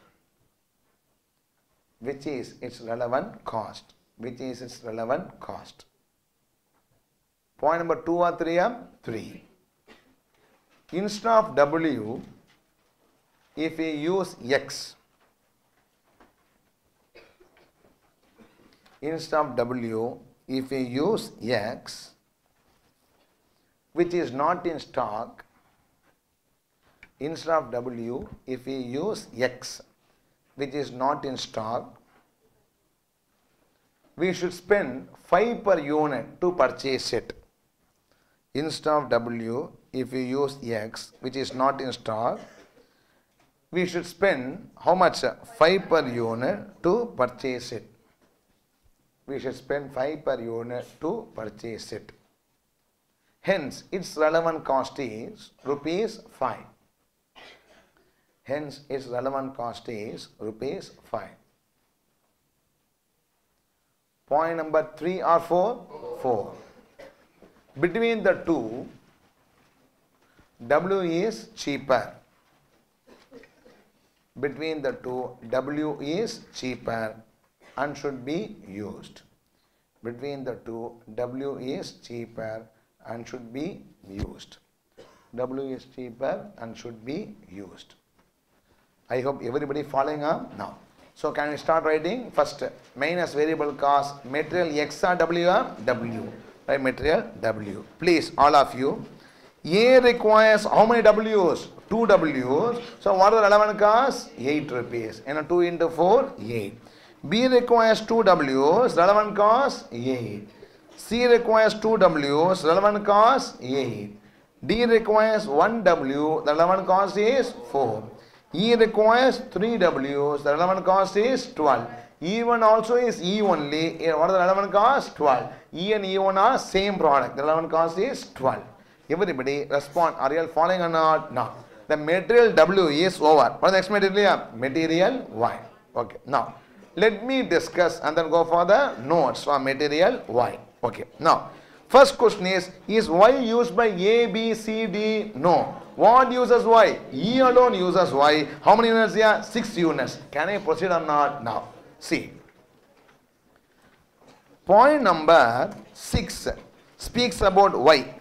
Which is its relevant cost. Which is its relevant cost. Point number two or three? three. Instead of W, if we use X, instead of W, if we use X, which is not in stock, instead of W, if we use X, which is not in stock, we should spend five per unit to purchase it. Instead of W, if we use X, which is not in stock, we should spend how much? five per unit to purchase it. We should spend five per unit to purchase it. Hence, its relevant cost is rupees five. Hence, its relevant cost is rupees five. Point number three or four? four. Between the two, W is cheaper. Between the two, W is cheaper and should be used. Between the two, W is cheaper and should be used. W is cheaper and should be used. I hope everybody following up now. So can we start writing? First, minus variable cost, material X or W or W. Right, material W. Please, all of you. A requires how many W's? two W's. So what are the relevant costs? eight rupees. And two into four, eight. B requires two W's, relevant cost eight. C requires two W's, relevant cost eight. D requires one W, the relevant cost is four. E requires three W's, the relevant cost is twelve. E one also is E only. What is the relevant cost? twelve. E and E one are same product. The relevant cost is twelve. Everybody respond. Are you all following or not? No. The material W is over. What is the next material? Material Y. Okay. Now, let me discuss and then go for the notes for material Y. Okay. Now, first question is, is Y used by A, B, C, D? No. What uses Y? E alone uses Y. How many units here? six units. Can I proceed or not? Now. See. Point number six speaks about Y.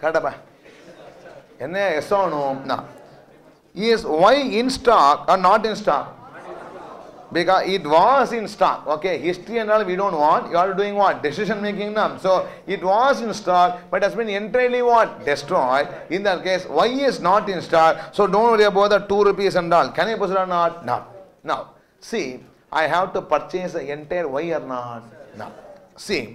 Yes or no? No. Is Y in stock or not in stock? Because it was in stock. Okay, history and all we don't want. You are doing what? Decision making now. So it was in stock, but has been entirely what? Destroyed. In that case, Y is not in stock. So don't worry about the two rupees and all. Can I proceed or not? No. Now, see, I have to purchase the entire Y or not? No. See.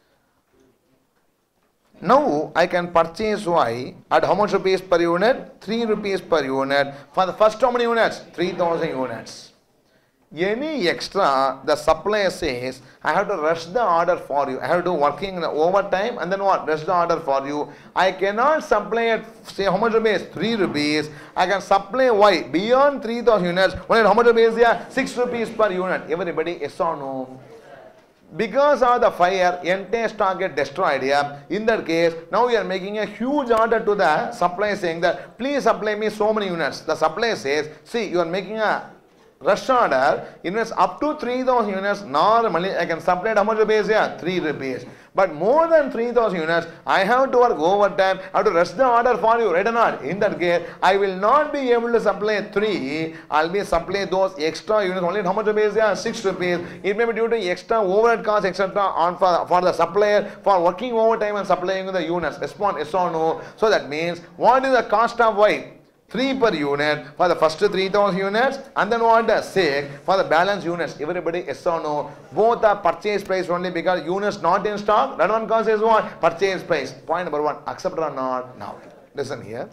Now I can purchase Y at how much rupees per unit? three rupees per unit. For the first how many units? three thousand units. Any extra, the supplier says, I have to rush the order for you. I have to do working in the overtime and then what? Rush the order for you. I cannot supply at, say, how much rupees? three rupees. I can supply Y beyond three thousand units. Only how much rupees here? six rupees per unit. Everybody, yes or no? Because of the fire, entire stock get destroyed here. In that case, now we are making a huge order to the supplier saying that, please supply me so many units. The supplier says, see, you are making a rush order, invest up to three thousand units. Normally, I can supply how much rupees here? three rupees. But more than three thousand units, I have to work overtime. I have to rush the order for you, right or not? In that case, I will not be able to supply three. I will be supply those extra units only. How much rupees here? six rupees. It may be due to extra overhead costs, et cetera on for, for the supplier for working overtime and supplying the units. Respond yes or no. So that means, what is the cost of Y? three per unit for the first three thousand units, and then what? six for the balance units. Everybody yes or no? Both are purchase price only because units not in stock. That one cost is what? Purchase price. Point number one. Accept or not? Now, listen here.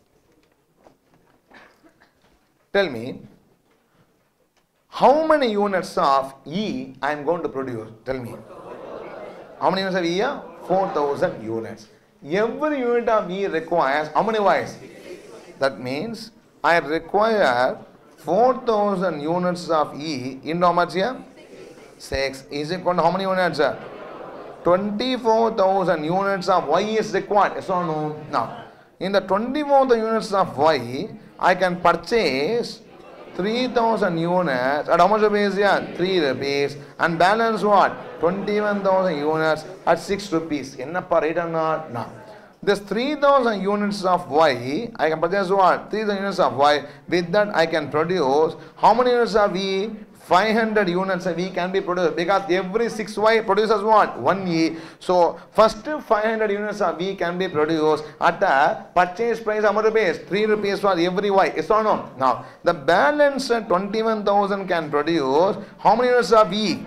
Tell me, how many units of E I am going to produce? Tell me. How many units of E? four thousand units. Every unit of E requires how many Y's? That means I require four thousand units of E into how much here? six is equal to how many units? twenty-four thousand units of Y is required. Yes or no? Now, in the twenty-four thousand units of Y, I can purchase three thousand units at how much rupees here? three rupees. And balance what? twenty-one thousand units at six rupees. Ennappa right or not? No. This three thousand units of Y, I can purchase what? three thousand units of Y. With that, I can produce how many units of E? five hundred units of E can be produced because every six Y produces what? one E. So, first five hundred units of E can be produced at a purchase price of rupees? three rupees for every Y. Yes or no? Now, the balance twenty-one thousand can produce how many units of E?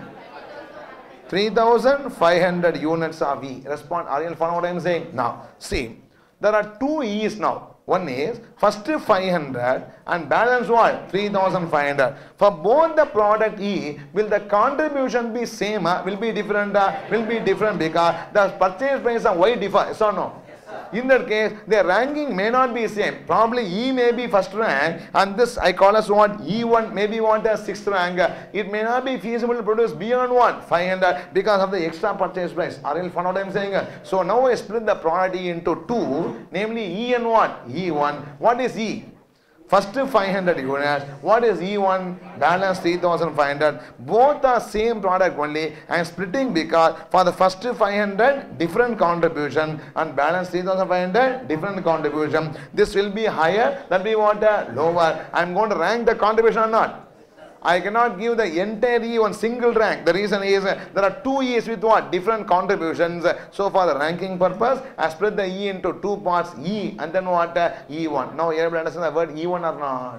three thousand five hundred units of E. Respond. Are you following what I am saying? Now, see, there are two E's now. One is first five hundred and balance what? three thousand five hundred. For both the product E, will the contribution be same? Uh, will be different? Uh, will be different because the purchase price of Y differ. Yes or no? In that case, the ranking may not be same. Probably E may be first rank and this I call as what? E one maybe want a sixth rank. It may not be feasible to produce beyond what? five hundred because of the extra purchase price. Are you following what I am saying? So now I split the product E into two, namely E and what? E one. What is E? First five hundred units. What is E one? Balance three thousand five hundred. Both are same product only. I am splitting because for the first five hundred different contribution and balance three thousand five hundred different contribution. This will be higher, that we want a lower. I am going to rank the contribution or not. I cannot give the entire E one single rank. The reason is uh, there are two E's with what? Different contributions. So for the ranking purpose, I split the E into two parts, E and then what? Uh, E one. Now you able to understand the word E one or not?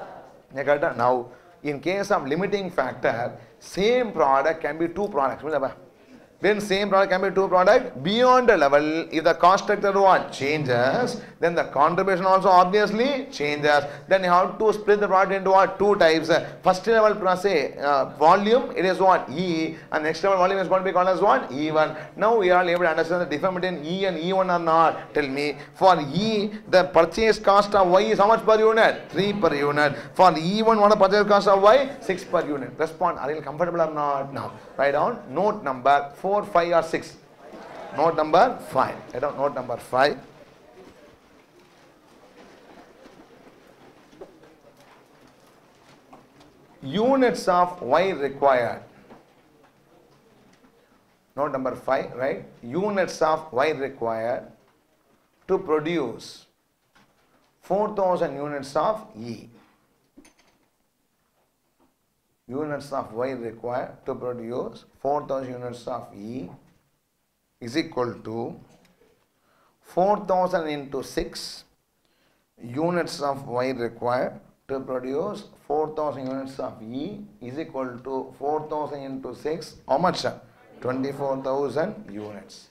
Now, in case of limiting factor, same product can be two products. When same product can be two products, beyond the level, if the cost structure what changes, then the contribution also obviously changes. Then you have to split the product into what? Two types. First level plus say uh, volume, it is what? E, and next level volume is going to be called as what? E one. Now we are able to understand the difference between E and E one or not. Tell me, for E, the purchase cost of Y is how much per unit? three per unit. For E one, what is the purchase cost of Y? six per unit. Respond, are you comfortable or not? Now, write down note number four, five or six. Note number five. Write down note number five. Units of Y required. Note number five, right? Units of Y required to produce four thousand units of E. Units of Y required to produce four thousand units of E is equal to four thousand into six units of Y required to produce four thousand units of E is equal to four thousand into six. How much? twenty-four thousand units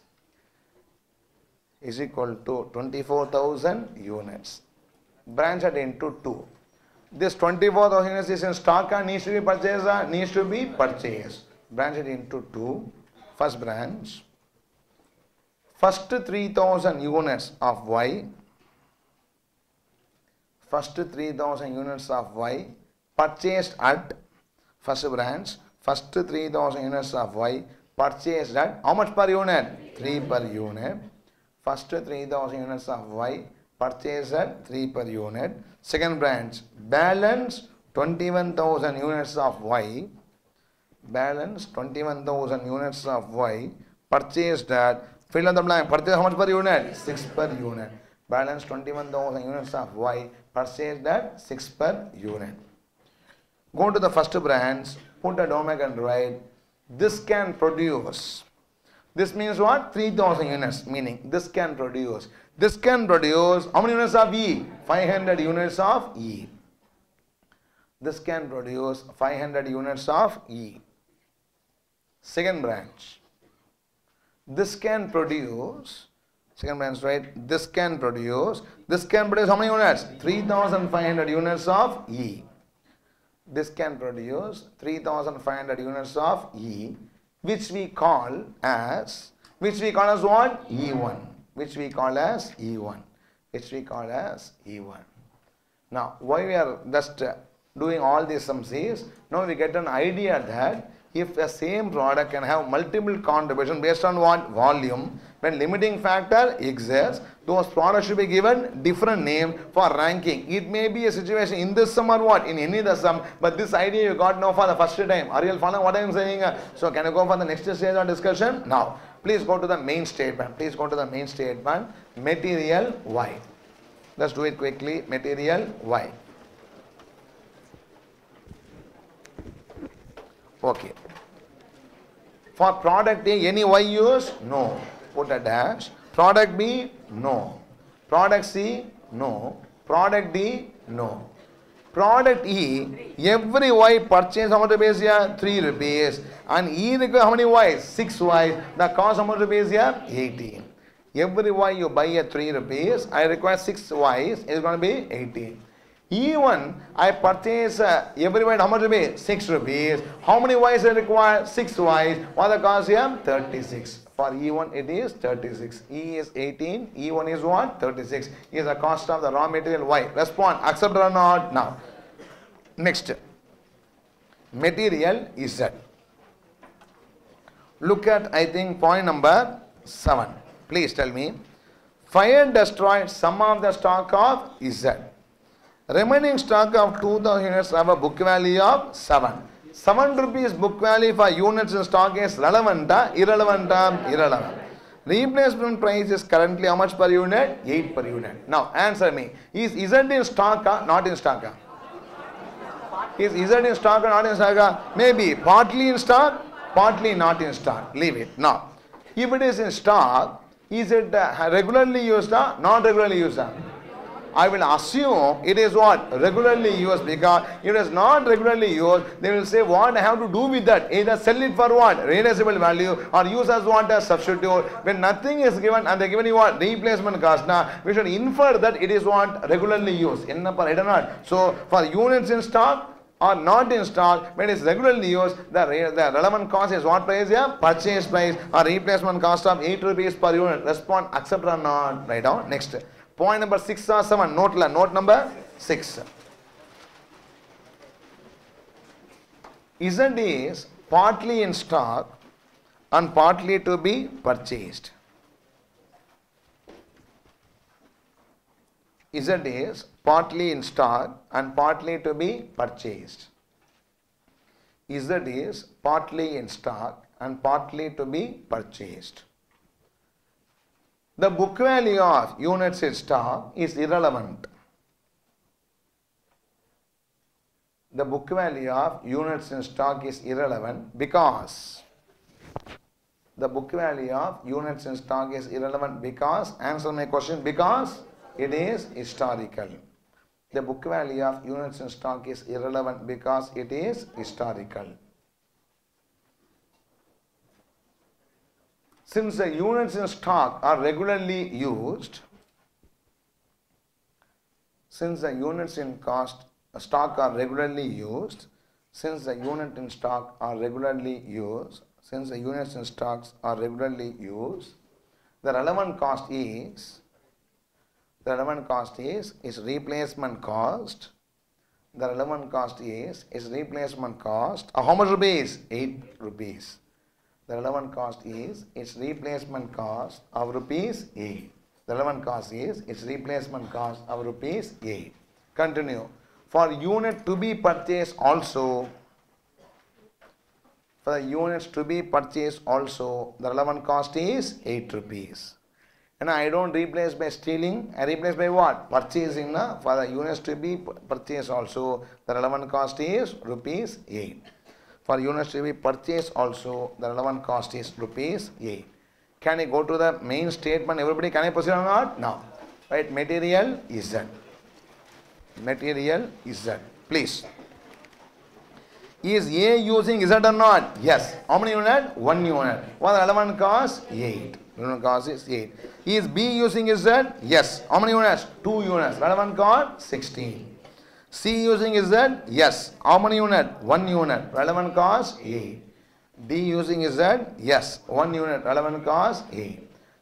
is equal to twenty-four thousand units. Branch it into two. This twenty-four thousand units is in stock and needs to be purchased or needs to be purchased. Branch it into two. First branch. First three thousand units of Y. First three thousand units of Y purchased at first branch. First three thousand units of Y purchased at how much per unit? three per unit. First three thousand units of Y purchased at three per unit. Second branch, balance twenty-one thousand units of Y. Balance twenty-one thousand units of Y purchased at, fill in the blank, purchase how much per unit? six per unit. Balance twenty-one thousand units of Y purchased at six per unit. Go to the first branch, put a domain and write, this can produce. This means what? three thousand units, meaning this can produce. This can produce how many units of E? five hundred units of E. This can produce five hundred units of E. Second branch. This can produce, second branch, right? This can produce, this can produce how many units? three thousand five hundred units of E. This can produce three thousand five hundred units of E, which we call as, which we call as what? E one. which we call as E one, which we call as E one. Now, why we are just uh, doing all these sums is, now we get an idea that if the same product can have multiple contributions based on what? Volume. When limiting factor exists, those products should be given different name for ranking. It may be a situation in this sum or what? In any other sum. But this idea you got now for the first time. Are you following what I am saying? So can you go for the next stage of discussion? Now, please go to the main statement. Please go to the main statement. Material Y. Let's do it quickly. Material Y. Okay. For product A, any Y use? No. Put a dash. Product B? No. Product C? No. Product D? No. Product E, every Y purchase how much rupees here? three rupees. And E requires how many Ys? six Ys. The cost how much rupees here? eighteen. Every Y you buy at three rupees, I require six Ys, it's going to be eighteen. E one, I purchase uh, every Y how much rupees? six rupees. How many Ys I require? six Ys. What the cost here? thirty-six. For E one it is thirty-six. E is eighteen. E one is what? thirty-six. Is the cost of the raw material Y. Respond. Accept or not? Now. Next. Material Z. Look at, I think, point number seven. Please tell me. Fire destroyed some of the stock of Z. Remaining stock of two thousand units have a book value of seven. seven rupees book value for units in stock is relevant or irrelevant or irrelevant. Replacement price is currently how much per unit? eight per unit. Now answer me. Is Z in stock or not in stock? Is Z in stock or not in stock? Maybe partly in stock, partly not in stock. Leave it. Now, if it is in stock, is it regularly used or not regularly used? I will assume it is what? Regularly used, because if it is not regularly used, they will say what I have to do with that. Either sell it for what? Realizable value, or use as what? As substitute. When nothing is given and they given you what? Replacement cost. Now we should infer that it is what? Regularly used. Enna par or not. So for units in stock or not in stock, when it is regularly used, the, re the relevant cost is what price here? Purchase price or replacement cost of eight rupees per unit. Respond, accept or not. Write down. Next. Point number six or seven. Note, note number six. Z is partly in stock and partly to be purchased. Z is partly in stock and partly to be purchased. Z is partly in stock and partly to be purchased. The book value of units in stock is irrelevant. The book value of units in stock is irrelevant because the book value of units in stock is irrelevant because, answer my question, because it is historical. The book value of units in stock is irrelevant because it is historical. Since the units in stock are regularly used, since the units in cost stock are regularly used, since the unit in stock are regularly used, since the units in stocks are regularly used, the relevant cost is, the relevant cost is, is replacement cost. The relevant cost is, is replacement cost. Uh, how much rupees? eight rupees. The relevant cost is its replacement cost of rupees eight. The relevant cost is its replacement cost of rupees eight. Continue. For unit to be purchased also, for the units to be purchased also, the relevant cost is eight rupees. And I don't replace by stealing, I replace by what? Purchasing. Na? For the units to be purchased also, the relevant cost is rupees eight. For units to be purchased also, the relevant cost is rupees eight. Can I go to the main statement? Everybody, can I proceed or not? Now, right? Material is Z. Material is Z. Please. Is A using Z or not? Yes. How many unit? One unit. What the relevant cost? Eight. Relevant cost is eight. Is B using Z? Yes. How many units? Two units. Relevant cost? sixteen. C using Z? Yes. How many unit? One unit. Relevant cost? eight. D using Z? Yes. One unit. Relevant cost? eight.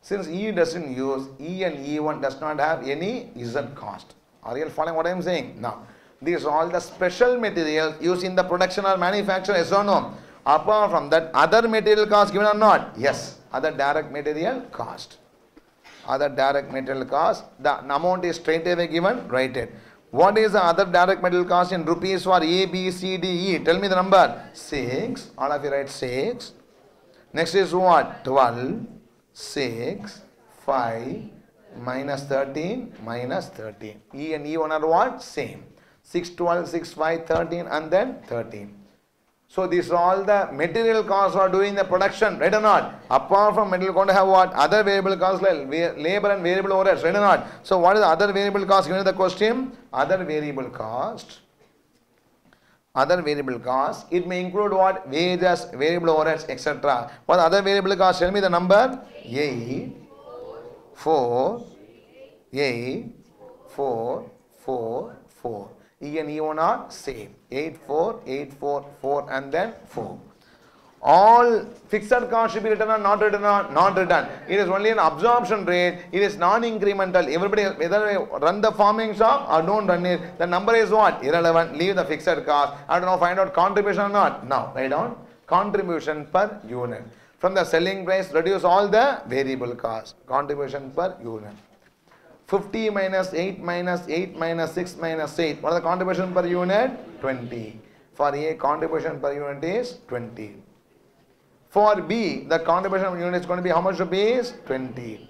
Since E doesn't use, E and E one does not have any Z cost. Are you following what I am saying? Now, these are all the special materials used in the production or manufacture, yes or no? Apart from that, other material cost given or not? Yes, other direct material cost. Other direct material cost, the amount is straight away given, write it. What is the other direct material cost in rupees for A, B, C, D, E? Tell me the number. six. All of you write six. Next is what? twelve. six. five. Minus thirteen. Minus thirteen. E and E one are what? Same. six, twelve, six, five, thirteen and then thirteen. So these are all the material costs for doing the production, right or not? Apart from material, going to have what? Other variable costs like labor and variable overheads, right or not? So what is the other variable cost given in the question? Other variable cost. Other variable costs. It may include what? Wages, variable overheads, et cetera. What other variable costs? Tell me the number. eight, four, eight, four, four, four. E and E one are same. eight, four, eight, four, four and then four. All fixed costs should be written or not written or not written. It is only an absorption rate. It is non-incremental. Everybody, whether run the farming shop or don't run it, the number is what? Irrelevant. Leave the fixed cost. I don't know, find out contribution or not. Now, write down contribution per unit. From the selling price, reduce all the variable costs. Contribution per unit. fifty minus eight minus eight minus six minus eight. What is the contribution per unit? twenty. For A, contribution per unit is twenty. For B, the contribution per unit is going to be how much rupees? twenty.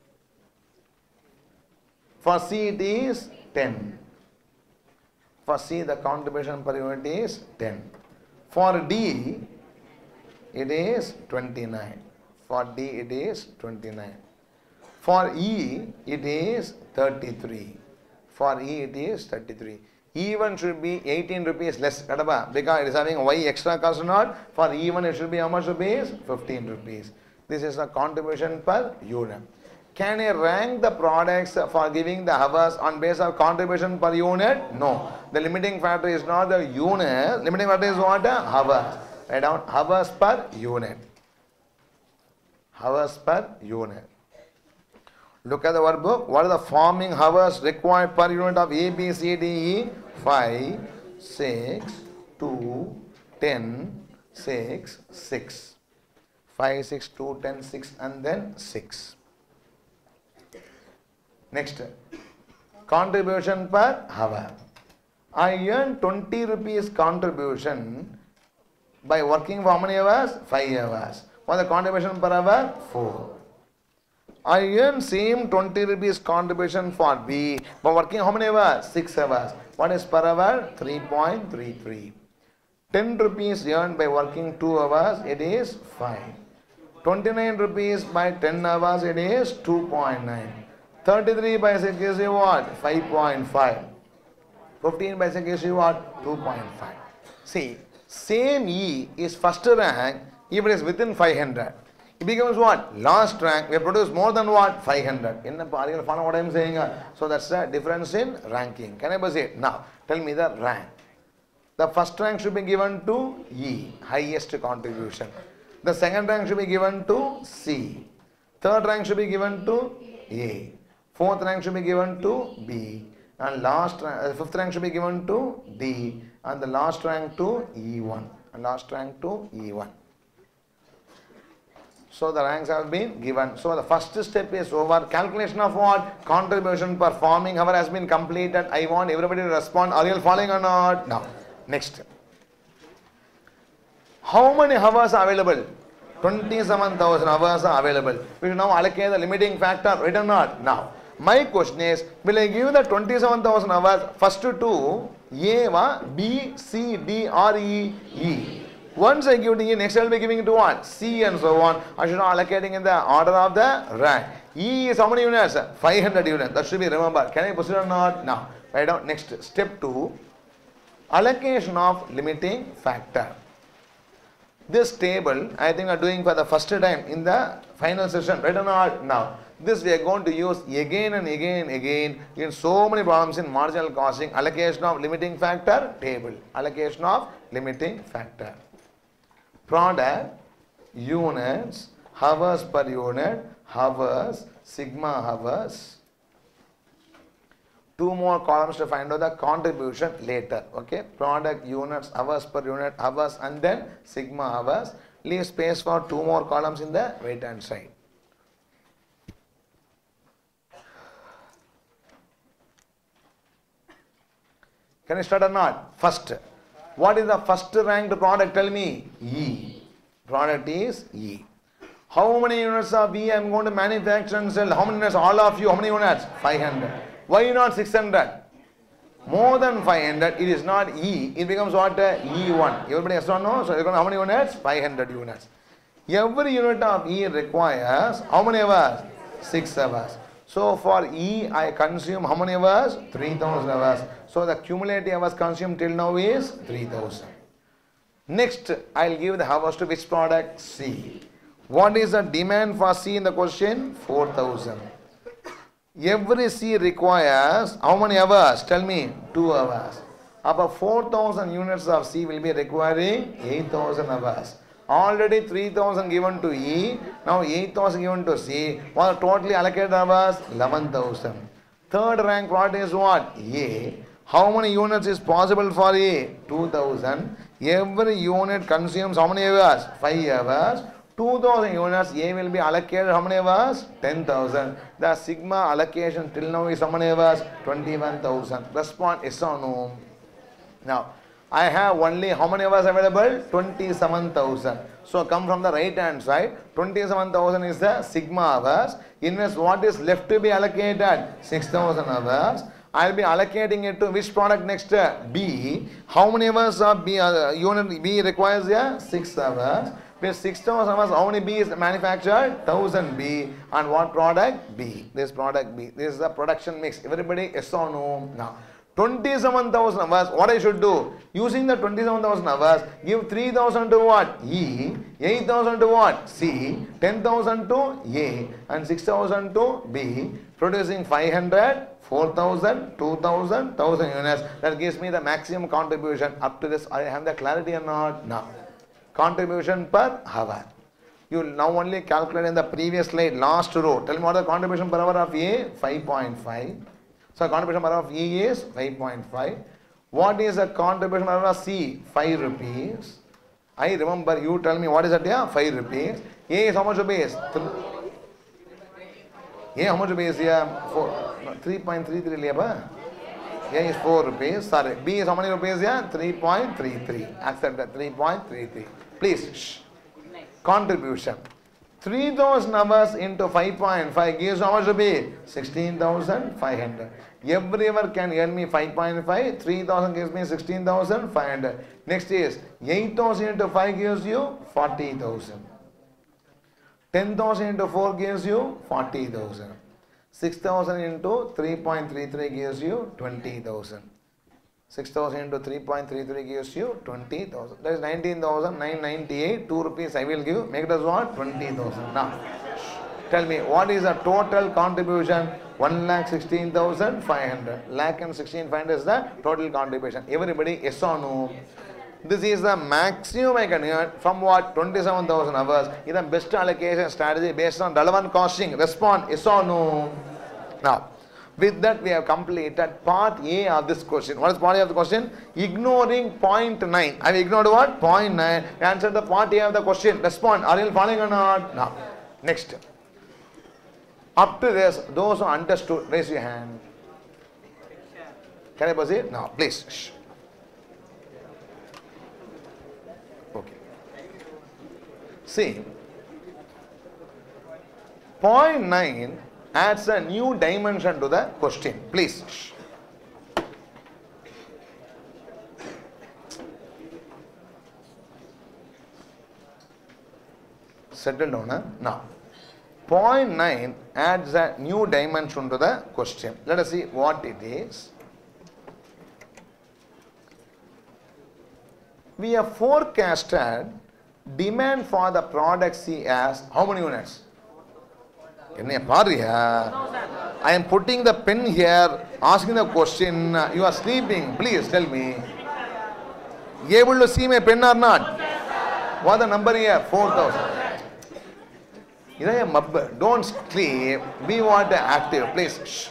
For C, it is ten. For C, the contribution per unit is ten. For D, it is twenty-nine. For D, it is twenty-nine. For E, it is thirty-three. For E, it is thirty-three. E one should be eighteen rupees less, because it is having Y extra cost or not. For E one, it should be how much rupees? fifteen rupees. This is the contribution per unit. Can I rank the products for giving the hours on base of contribution per unit? No. The limiting factor is not the unit. Limiting factor is what? Hours. Write down hours per unit. Hours per unit. Look at the workbook. What are the farming hours required per unit of A, B, C, D, E? five, six, two, ten, six, six. five, six, two, ten, six and then six. Next. Contribution per hour. I earn twenty rupees contribution by working for how many hours? five hours. What is the contribution per hour? four. I earn same twenty rupees contribution for B by working how many hours? six hours. What is per hour? three point three three. ten rupees earned by working two hours, it is five. twenty-nine rupees by ten hours, it is two point nine. thirty-three by six is what? five point five. fifteen by six is what? two point five. See, same E is first rank if it is within five hundred. It becomes what? Last rank. We produce more than what? five hundred. In the are you follow what I am saying? So that's the difference in ranking. Can I say it? Now, tell me the rank. The first rank should be given to E, highest contribution. The second rank should be given to C. Third rank should be given to A. Fourth rank should be given to B. And last rank, uh, fifth rank should be given to D. And the last rank to E one. And last rank to E one. So the ranks have been given. So the first step is over. Calculation of what? Contribution per farming hour has been completed. I want everybody to respond. Are you following or not? Now, next. How many hours are available? twenty-seven thousand hours are available. We will now allocate the limiting factor, right or not? Now, my question is, will I give the twenty-seven thousand hours first to A, B, C, D or E? E. Once I give to E, next I will be giving it to what? C and so on. I should not allocating in the order of the rank. E is how many units? five hundred units. That should be remembered. Can I proceed or not? Now, write down next step two. Allocation of limiting factor. This table, I think we are doing for the first time in the final session. Right or not? Now, this we are going to use again and again and again in so many problems in marginal costing. Allocation of limiting factor table. Allocation of limiting factor. Product, units, hours per unit, hours, sigma hours. Two more columns to find out the contribution later. Okay, product units, hours per unit, hours, and then sigma hours. Leave space for two more columns in the right hand side. Can you start or not? First, what is the first ranked product? Tell me. E. Product is E. How many units of E I am going to manufacture and sell? How many units? All of you, how many units? five hundred. Why not six hundred? More than five hundred, it is not E. It becomes what? E one. Everybody has to know. So, how many units? five hundred units. Every unit of E requires how many hours? six hours. So, for E, I consume how many hours? three thousand hours. So, the cumulative hours consumed till now is three thousand. Next, I will give the hours to which product? C. What is the demand for C in the question? four thousand. Every C requires how many hours? Tell me. two hours. About four thousand units of C will be requiring eight thousand hours. Already three thousand given to E. Now eight thousand given to C. Well, totally allocated hours? eleven thousand. Third rank product is what? A. How many units is possible for A? two thousand. Every unit consumes how many hours? five hours. two thousand units, A will be allocated how many hours? ten thousand. The sigma allocation till now is how many hours? twenty-one thousand. Respond yes or no. Now, I have only how many hours available? twenty-seven thousand. So, come from the right hand side. twenty-seven thousand is the sigma hours. In this, what is left to be allocated? six thousand hours. I will be allocating it to which product next? B. How many hours of B, uh, unit B requires? Yeah? six hours. With six thousand hours, how many B is manufactured? one thousand B. And what product? B. This product B. This is the production mix. Everybody, yes or no? Now, twenty-seven thousand hours, what I should do? Using the twenty-seven thousand hours, give three thousand to what? E. eight thousand to what? C. ten thousand to A. And six thousand to B. Producing five hundred, four thousand, two thousand, one thousand units. That gives me the maximum contribution. Up to this, I have the clarity or not? No. Contribution per hour. You will now only calculate in the previous slide, last row. Tell me what the contribution per hour of A? five point five. So, contribution per hour of E is five point five. What is the contribution per hour of C? five rupees. I remember, you tell me what is that? Yeah, five rupees. A is how much rupees? A how much rupees? Yeah, three point three three. A is four rupees. Sorry. B is how many rupees? Yeah, three point three three. Accept that. three point three three. Please. Shh. Contribution. three thousand hours into five point five gives how much rupees? sixteen thousand five hundred. Every hour can earn me five point five. three thousand gives me sixteen thousand five hundred. Next is eight thousand into five gives you forty thousand. ten thousand into four gives you forty thousand. six thousand into three point three three gives you twenty thousand. six thousand into three point three three gives you twenty thousand. That is nineteen thousand nine hundred ninety-eight. two rupees I will give. Make it as what? twenty thousand. Now, tell me what is the total contribution? one lakh sixteen thousand five hundred. Lakh and sixteen five hundred is the total contribution. Everybody, yes or no? This is the maximum I can earn from what? twenty-seven thousand hours. This is the best allocation strategy based on relevant costing. Respond yes or no? Now, with that we have completed part A of this question. What is part A of the question? Ignoring point nine. I have ignored what? point nine. Answer the part A of the question. Respond. Are you following or not? Now, next. Up to this, those who understood, raise your hand. Can I proceed? Now, please. Shh. Okay. See, point nine adds a new dimension to the question. Please. Shh. Settle down. Huh? Now, point nine adds a new dimension to the question. Let us see what it is. We have forecasted demand for the product C as how many units? I am putting the pen here, asking the question. You are sleeping. Please tell me. You able to see my pen or not? What the number here? four thousand. This is mub. Don't sleep. Be what active. Please. Shh.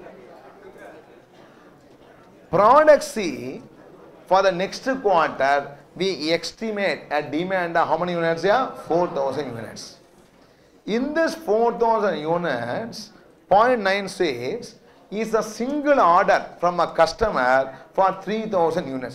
Product C, for the next quarter, we estimate a demand of how many units here? four thousand units. In this four thousand units, zero point nine six is a single order from a customer for three thousand units.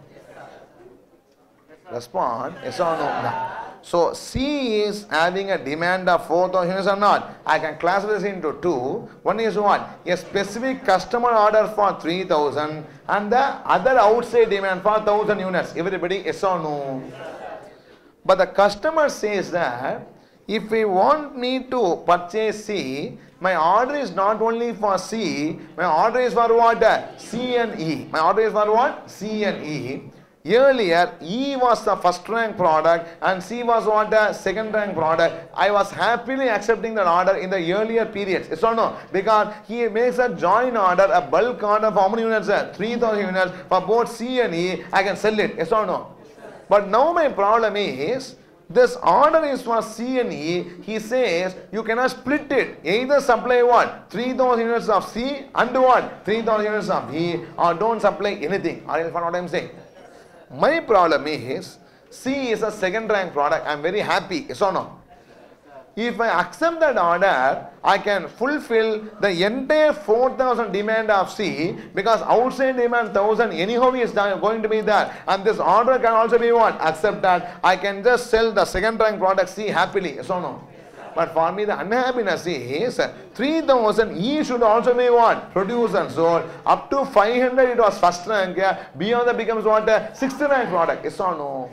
Respond, yes or no? No. So C is having a demand of four thousand units or not? I can classify this into two. One is what? A specific customer order for three thousand and the other outside demand for one thousand units. Everybody, yes or no? But the customer says that if we want me to purchase C, my order is not only for C, my order is for what? C and E. My order is for what? C and E. Earlier, E was the first rank product and C was what? The second rank product. I was happily accepting that order in the earlier periods. Yes or no? Because he makes a joint order, a bulk order for how many units? three thousand units for both C and E. I can sell it. Yes or no? But now my problem is, this order is for C and E. He says you cannot split it. Either supply what? three thousand units of C and what? three thousand units of E, or don't supply anything. Are you following what I am saying? My problem is, C is a second rank product. I am very happy. Yes or no? If I accept that order, I can fulfill the entire four thousand demand of C, because outside demand one thousand anyhow is going to be there. And this order can also be what? Accept that. I can just sell the second rank product C happily. Yes or no? But for me, the unhappiness is three thousand E should also be what? Produced and sold. Up to five hundred it was first rank. Beyond that becomes what? Sixth rank product. Yes or no?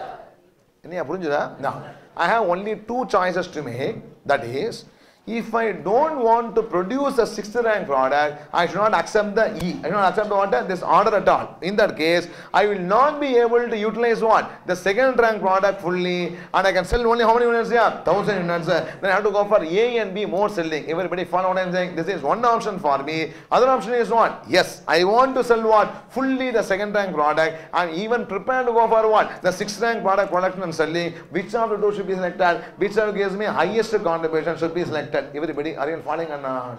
No. I have only two choices to make. That is, if I don't want to produce a sixth rank product, I should not accept the E. I should not accept what? This order at all. In that case, I will not be able to utilize what? The second rank product fully, and I can sell only how many units here? one thousand units. Then I have to go for A and B more selling. Everybody follow what I am saying? This is one option for me. Other option is what? Yes, I want to sell what? Fully the second rank product. I am even prepared to go for what? The sixth rank product production and selling. Which of the two should be selected? Whichever gives me highest contribution should be selected. Everybody, are you following or not?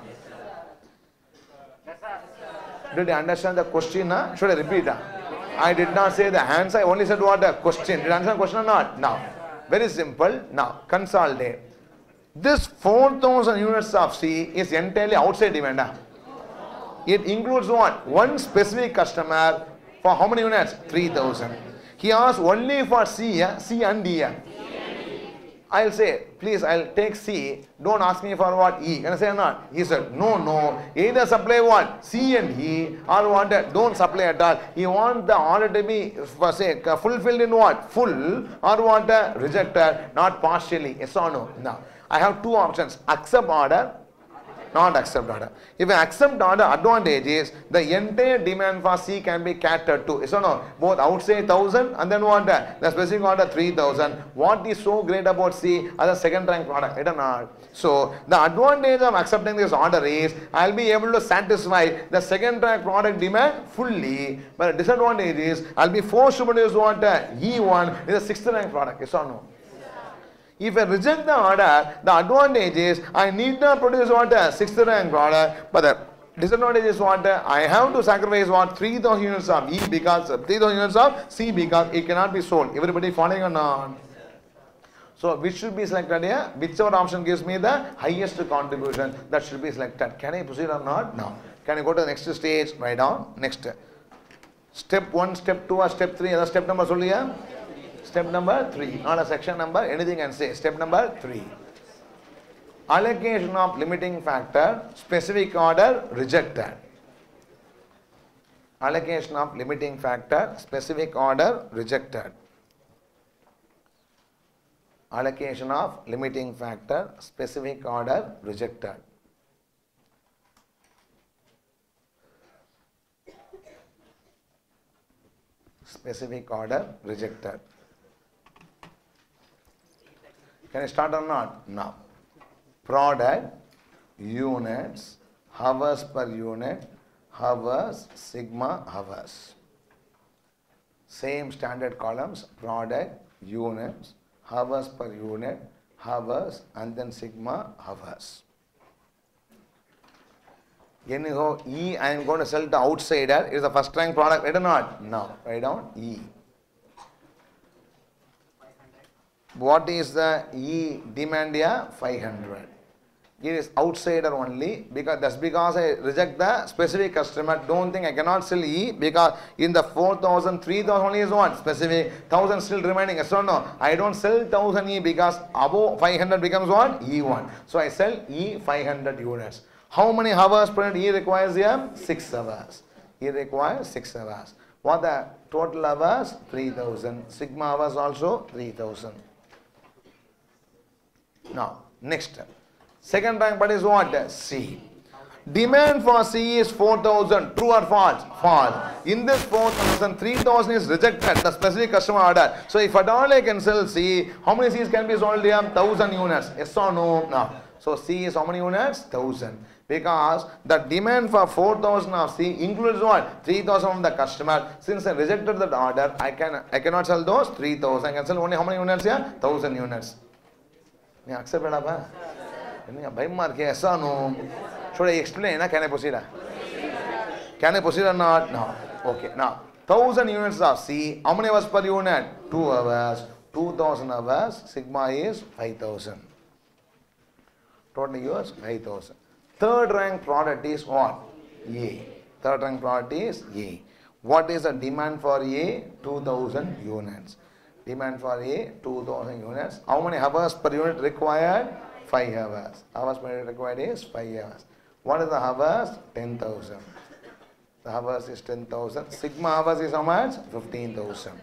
Did you understand the question? Huh? Should I repeat? Huh? I did not say the answer. I only said what the question. Did you understand the question or not? Now, very simple. Now, consolidate. This four thousand units of C is entirely outside demand. Huh? It includes what? One specific customer for how many units? three thousand. He asked only for C, huh? C and D. Huh? I'll say, please, I'll take C. Don't ask me for what? E. Can I say or not? He said, no, no. Either supply what? C and E, or what? Don't supply at all. He wants the order to be, for say, fulfilled in what? Full, or what? Rejected, not partially. Yes or no? No. I have two options. Accept order, not accept order. If I accept order, advantage is the entire demand for C can be catered to. Yes or no? Both outside one thousand and then what? The specific order three thousand. What is so great about C as a second rank product? It or not? So the advantage of accepting this order is I will be able to satisfy the second rank product demand fully. But the disadvantage is I will be forced to produce what? E one is a sixth rank product. Yes or no? If I reject the order, the advantage is I need not produce what? sixth rank product, but the disadvantage is what? I have to sacrifice what? three thousand units of E because three thousand units of C because it cannot be sold. Everybody following or not? So which should be selected here? Whichever option gives me the highest contribution, that should be selected. Can I proceed or not? No. Can I go to the next stage? Write down. Next. Step one, step two or step three. Other step number solliya? Step number three, not a section number, anything can say. Step number three. Allocation of limiting factor, specific order, rejected. Allocation of limiting factor, specific order, rejected. Allocation of limiting factor, specific order, rejected. Specific order, rejected. Can I start or not? Now, product, units, hours per unit, hours, sigma, hours. Same standard columns, product, units, hours per unit, hours, and then sigma hours. Anyhow, E I am going to sell to outsider. It is the first rank product, right or not? No. Write down E. What is the E demand here? five hundred. It is outsider only, because that's because I reject the specific customer. Don't think I cannot sell E, because in the four thousand, three thousand only is what? Specific. one thousand still remaining. Yes or no? I don't sell one thousand E because above five hundred becomes what? E one. So I sell E five hundred units. How many hours per unit E requires here? six hours. E requires six hours. What the total hours? three thousand. Sigma hours also three thousand. Now, next. Second rank part is what? C. Demand for C is four thousand. True or false? False. In this four thousand, three thousand is rejected, the specific customer order. So if at all I can sell C, how many C's can be sold here? one thousand units. Yes or no? No. So C is how many units? one thousand. Because the demand for four thousand of C includes what? three thousand from the customer. Since I rejected that order, I can I cannot sell those three thousand. I can sell only how many units here? one thousand units. You accept it? Yes or no? Should I explain? Can I proceed? Can I proceed or not? No. Okay. Now, one thousand units of C. How many hours per unit? two hours. two thousand hours. Sigma is five thousand. Total yours five thousand. Third rank product is what? A. Third rank product is A. What is the demand for A? two thousand units. Demand for A, two thousand units. How many hours per unit required? five hours. Hours per unit required is five hours. What is the hours? ten thousand. The hours is ten thousand. Sigma hours is how much? fifteen thousand.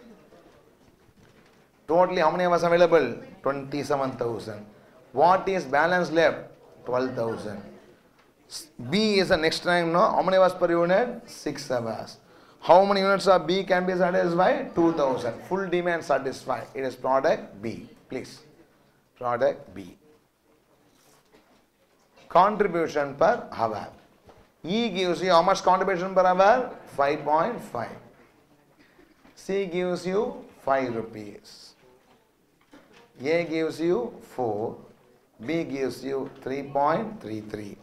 Totally how many hours available? twenty-seven thousand. What is balance left? twelve thousand. B is the next rank, no? How many hours per unit? six hours. How many units of B can be satisfied? two thousand. Full demand satisfied. It is product B. Please. Product B. Contribution per hour. E gives you how much contribution per hour? five point five. C gives you five rupees. A gives you four. B gives you three point three three.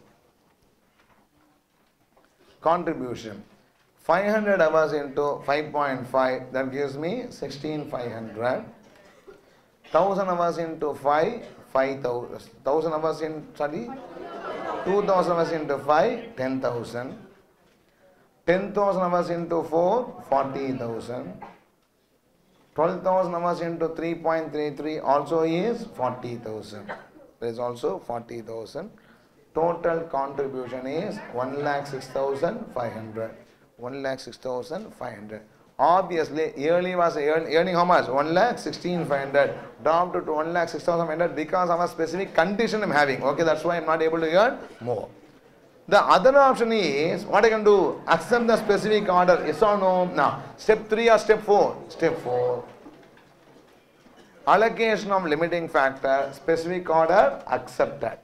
Contribution. five hundred hours into five point five, that gives me sixteen thousand five hundred. one thousand hours into five, five thousand. one thousand hours in, sorry, two thousand hours into five, ten thousand. ten thousand hours into four, forty thousand. twelve thousand hours into three point three three also is forty thousand. There is also forty thousand. Total contribution is one lakh six thousand five hundred. one lakh six thousand five hundred. Obviously, yearly was earning how much? one lakh sixteen thousand five hundred. Dropped to one lakh six thousand five hundred because of a specific condition I am having. Okay, that's why I am not able to earn more. The other option is, what I can do? Accept the specific order. Yes or no? Now, step three or step four? Step four. Allocation of limiting factor, specific order, accepted.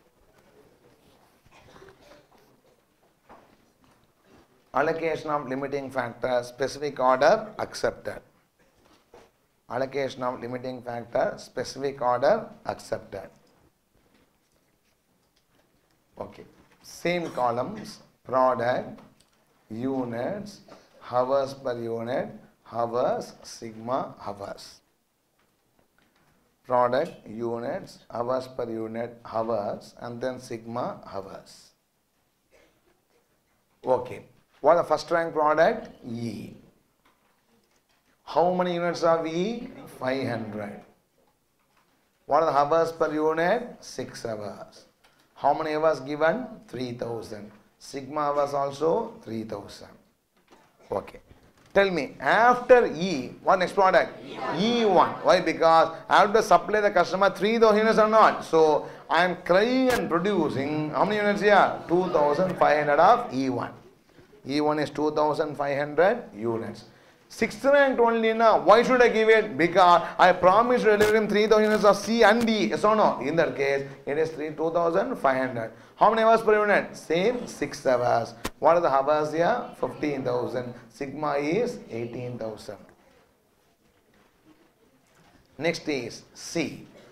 Allocation of limiting factor, specific order, accepted. Allocation of limiting factor, specific order, accepted. Okay. Same columns, product, units, hours per unit, hours, sigma, hours. Product, units, hours per unit, hours, and then sigma, hours. Okay. What is the first rank product? E. How many units of E? five hundred. What are the hours per unit? six hours. How many hours given? three thousand. Sigma hours also three thousand. Okay. Tell me, after E, what next product? E one. Why? Because I have to supply the customer three thousand units or not. So, I am crying and producing, how many units here? two thousand five hundred of E one. E one is two thousand five hundred units. Sixth rank only now. Why should I give it? Because I promised to deliver him three thousand units of C and D. Yes or no? In that case, it is two thousand five hundred. How many hours per unit? Same, six hours. What are the hours here? fifteen thousand. Sigma is eighteen thousand. Next is C.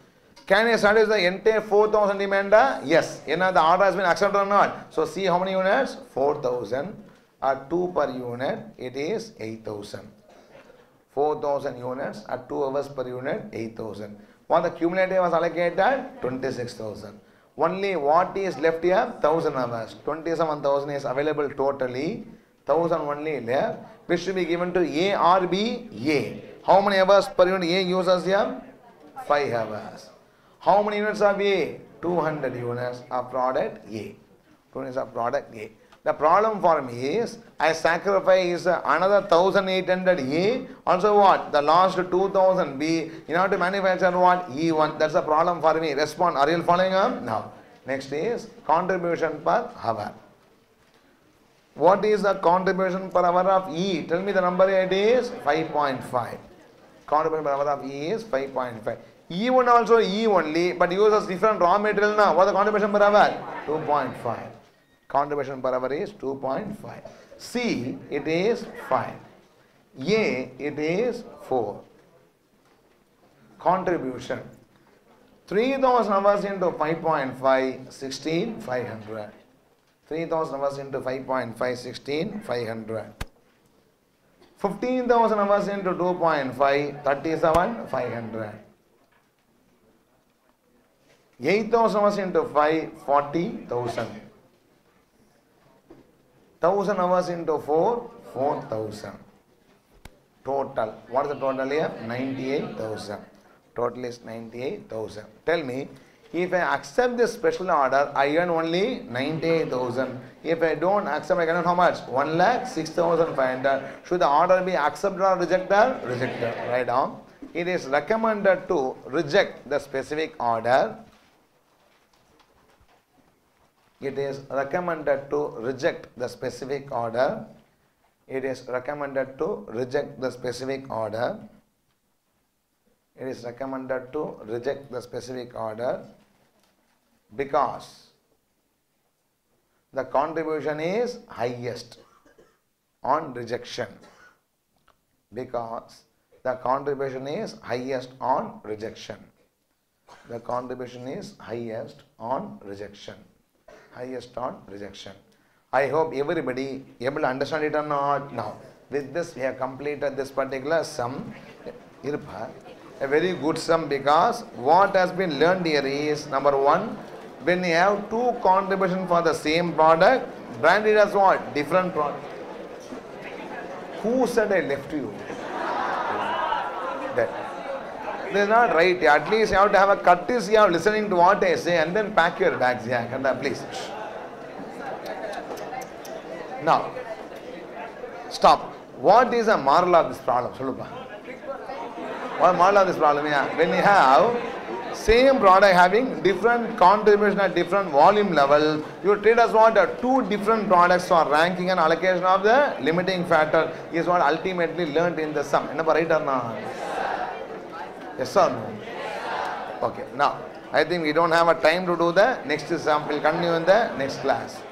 Can you satisfy the entire four thousand demand? Yes. You know, the order has been accepted or not. So see how many units? four thousand at two per unit, it is eight thousand. four thousand units at two hours per unit, eight thousand. What the cumulative was allocated? twenty-six thousand. Only what is left here? one thousand hours. twenty-seven thousand is available totally. one thousand only left. Which should be given to A or B? A. How many hours per unit A uses here? five hours. How many units of A? two hundred units of product A. two units of product A. The problem for me is I sacrifice another one thousand eight hundred A. Also what? The last two thousand B. In order to manufacture what? E one. That's the problem for me. Respond. Are you following up? Now. Next is contribution per hour. What is the contribution per hour of E? Tell me the number. It is five point five. Contribution per hour of E is five point five. E one also E only, but uses different raw material now. What is the contribution per hour? two point five. Contribution per hour is two point five. C, it is five. A, it is four. Contribution. three thousand hours into five point five, sixteen thousand five hundred. three thousand hours into five point five, sixteen thousand five hundred. fifteen thousand hours into two point five, thirty-seven thousand five hundred. eight thousand hours into five, forty thousand. one thousand hours into four, four thousand. Total. What is the total here? ninety-eight thousand. Total is ninety-eight thousand. Tell me, if I accept this special order, I earn only ninety-eight thousand. If I don't accept, I can earn how much? one lakh six thousand five hundred. Should the order be accepted or rejected? Rejected. Write down. It is recommended to reject the specific order. It is recommended to reject the specific order. It is recommended to reject the specific order. It is recommended to reject the specific order because the contribution is highest on rejection. Because the contribution is highest on rejection. The contribution is highest on rejection. Highest on rejection. I hope everybody able to understand it or not. Now, with this we have completed this particular sum. A very good sum, because what has been learned here is, number one, when you have two contributions for the same product, branded as what? Different product. Who said I left you? That. This is not right. At least you have to have a courtesy of listening to what I say and then pack your bags. Yeah, please. Now, stop. What is the moral of this problem? What is the moral of this problem? Yeah. When you have same product having different contribution at different volume level, you treat as what? Two different products for ranking and allocation of the limiting factor is what ultimately learned in the sum. Right or not? Yes or no? Okay. Now, I think we don't have a time to do the next sum. We'll continue in the next class.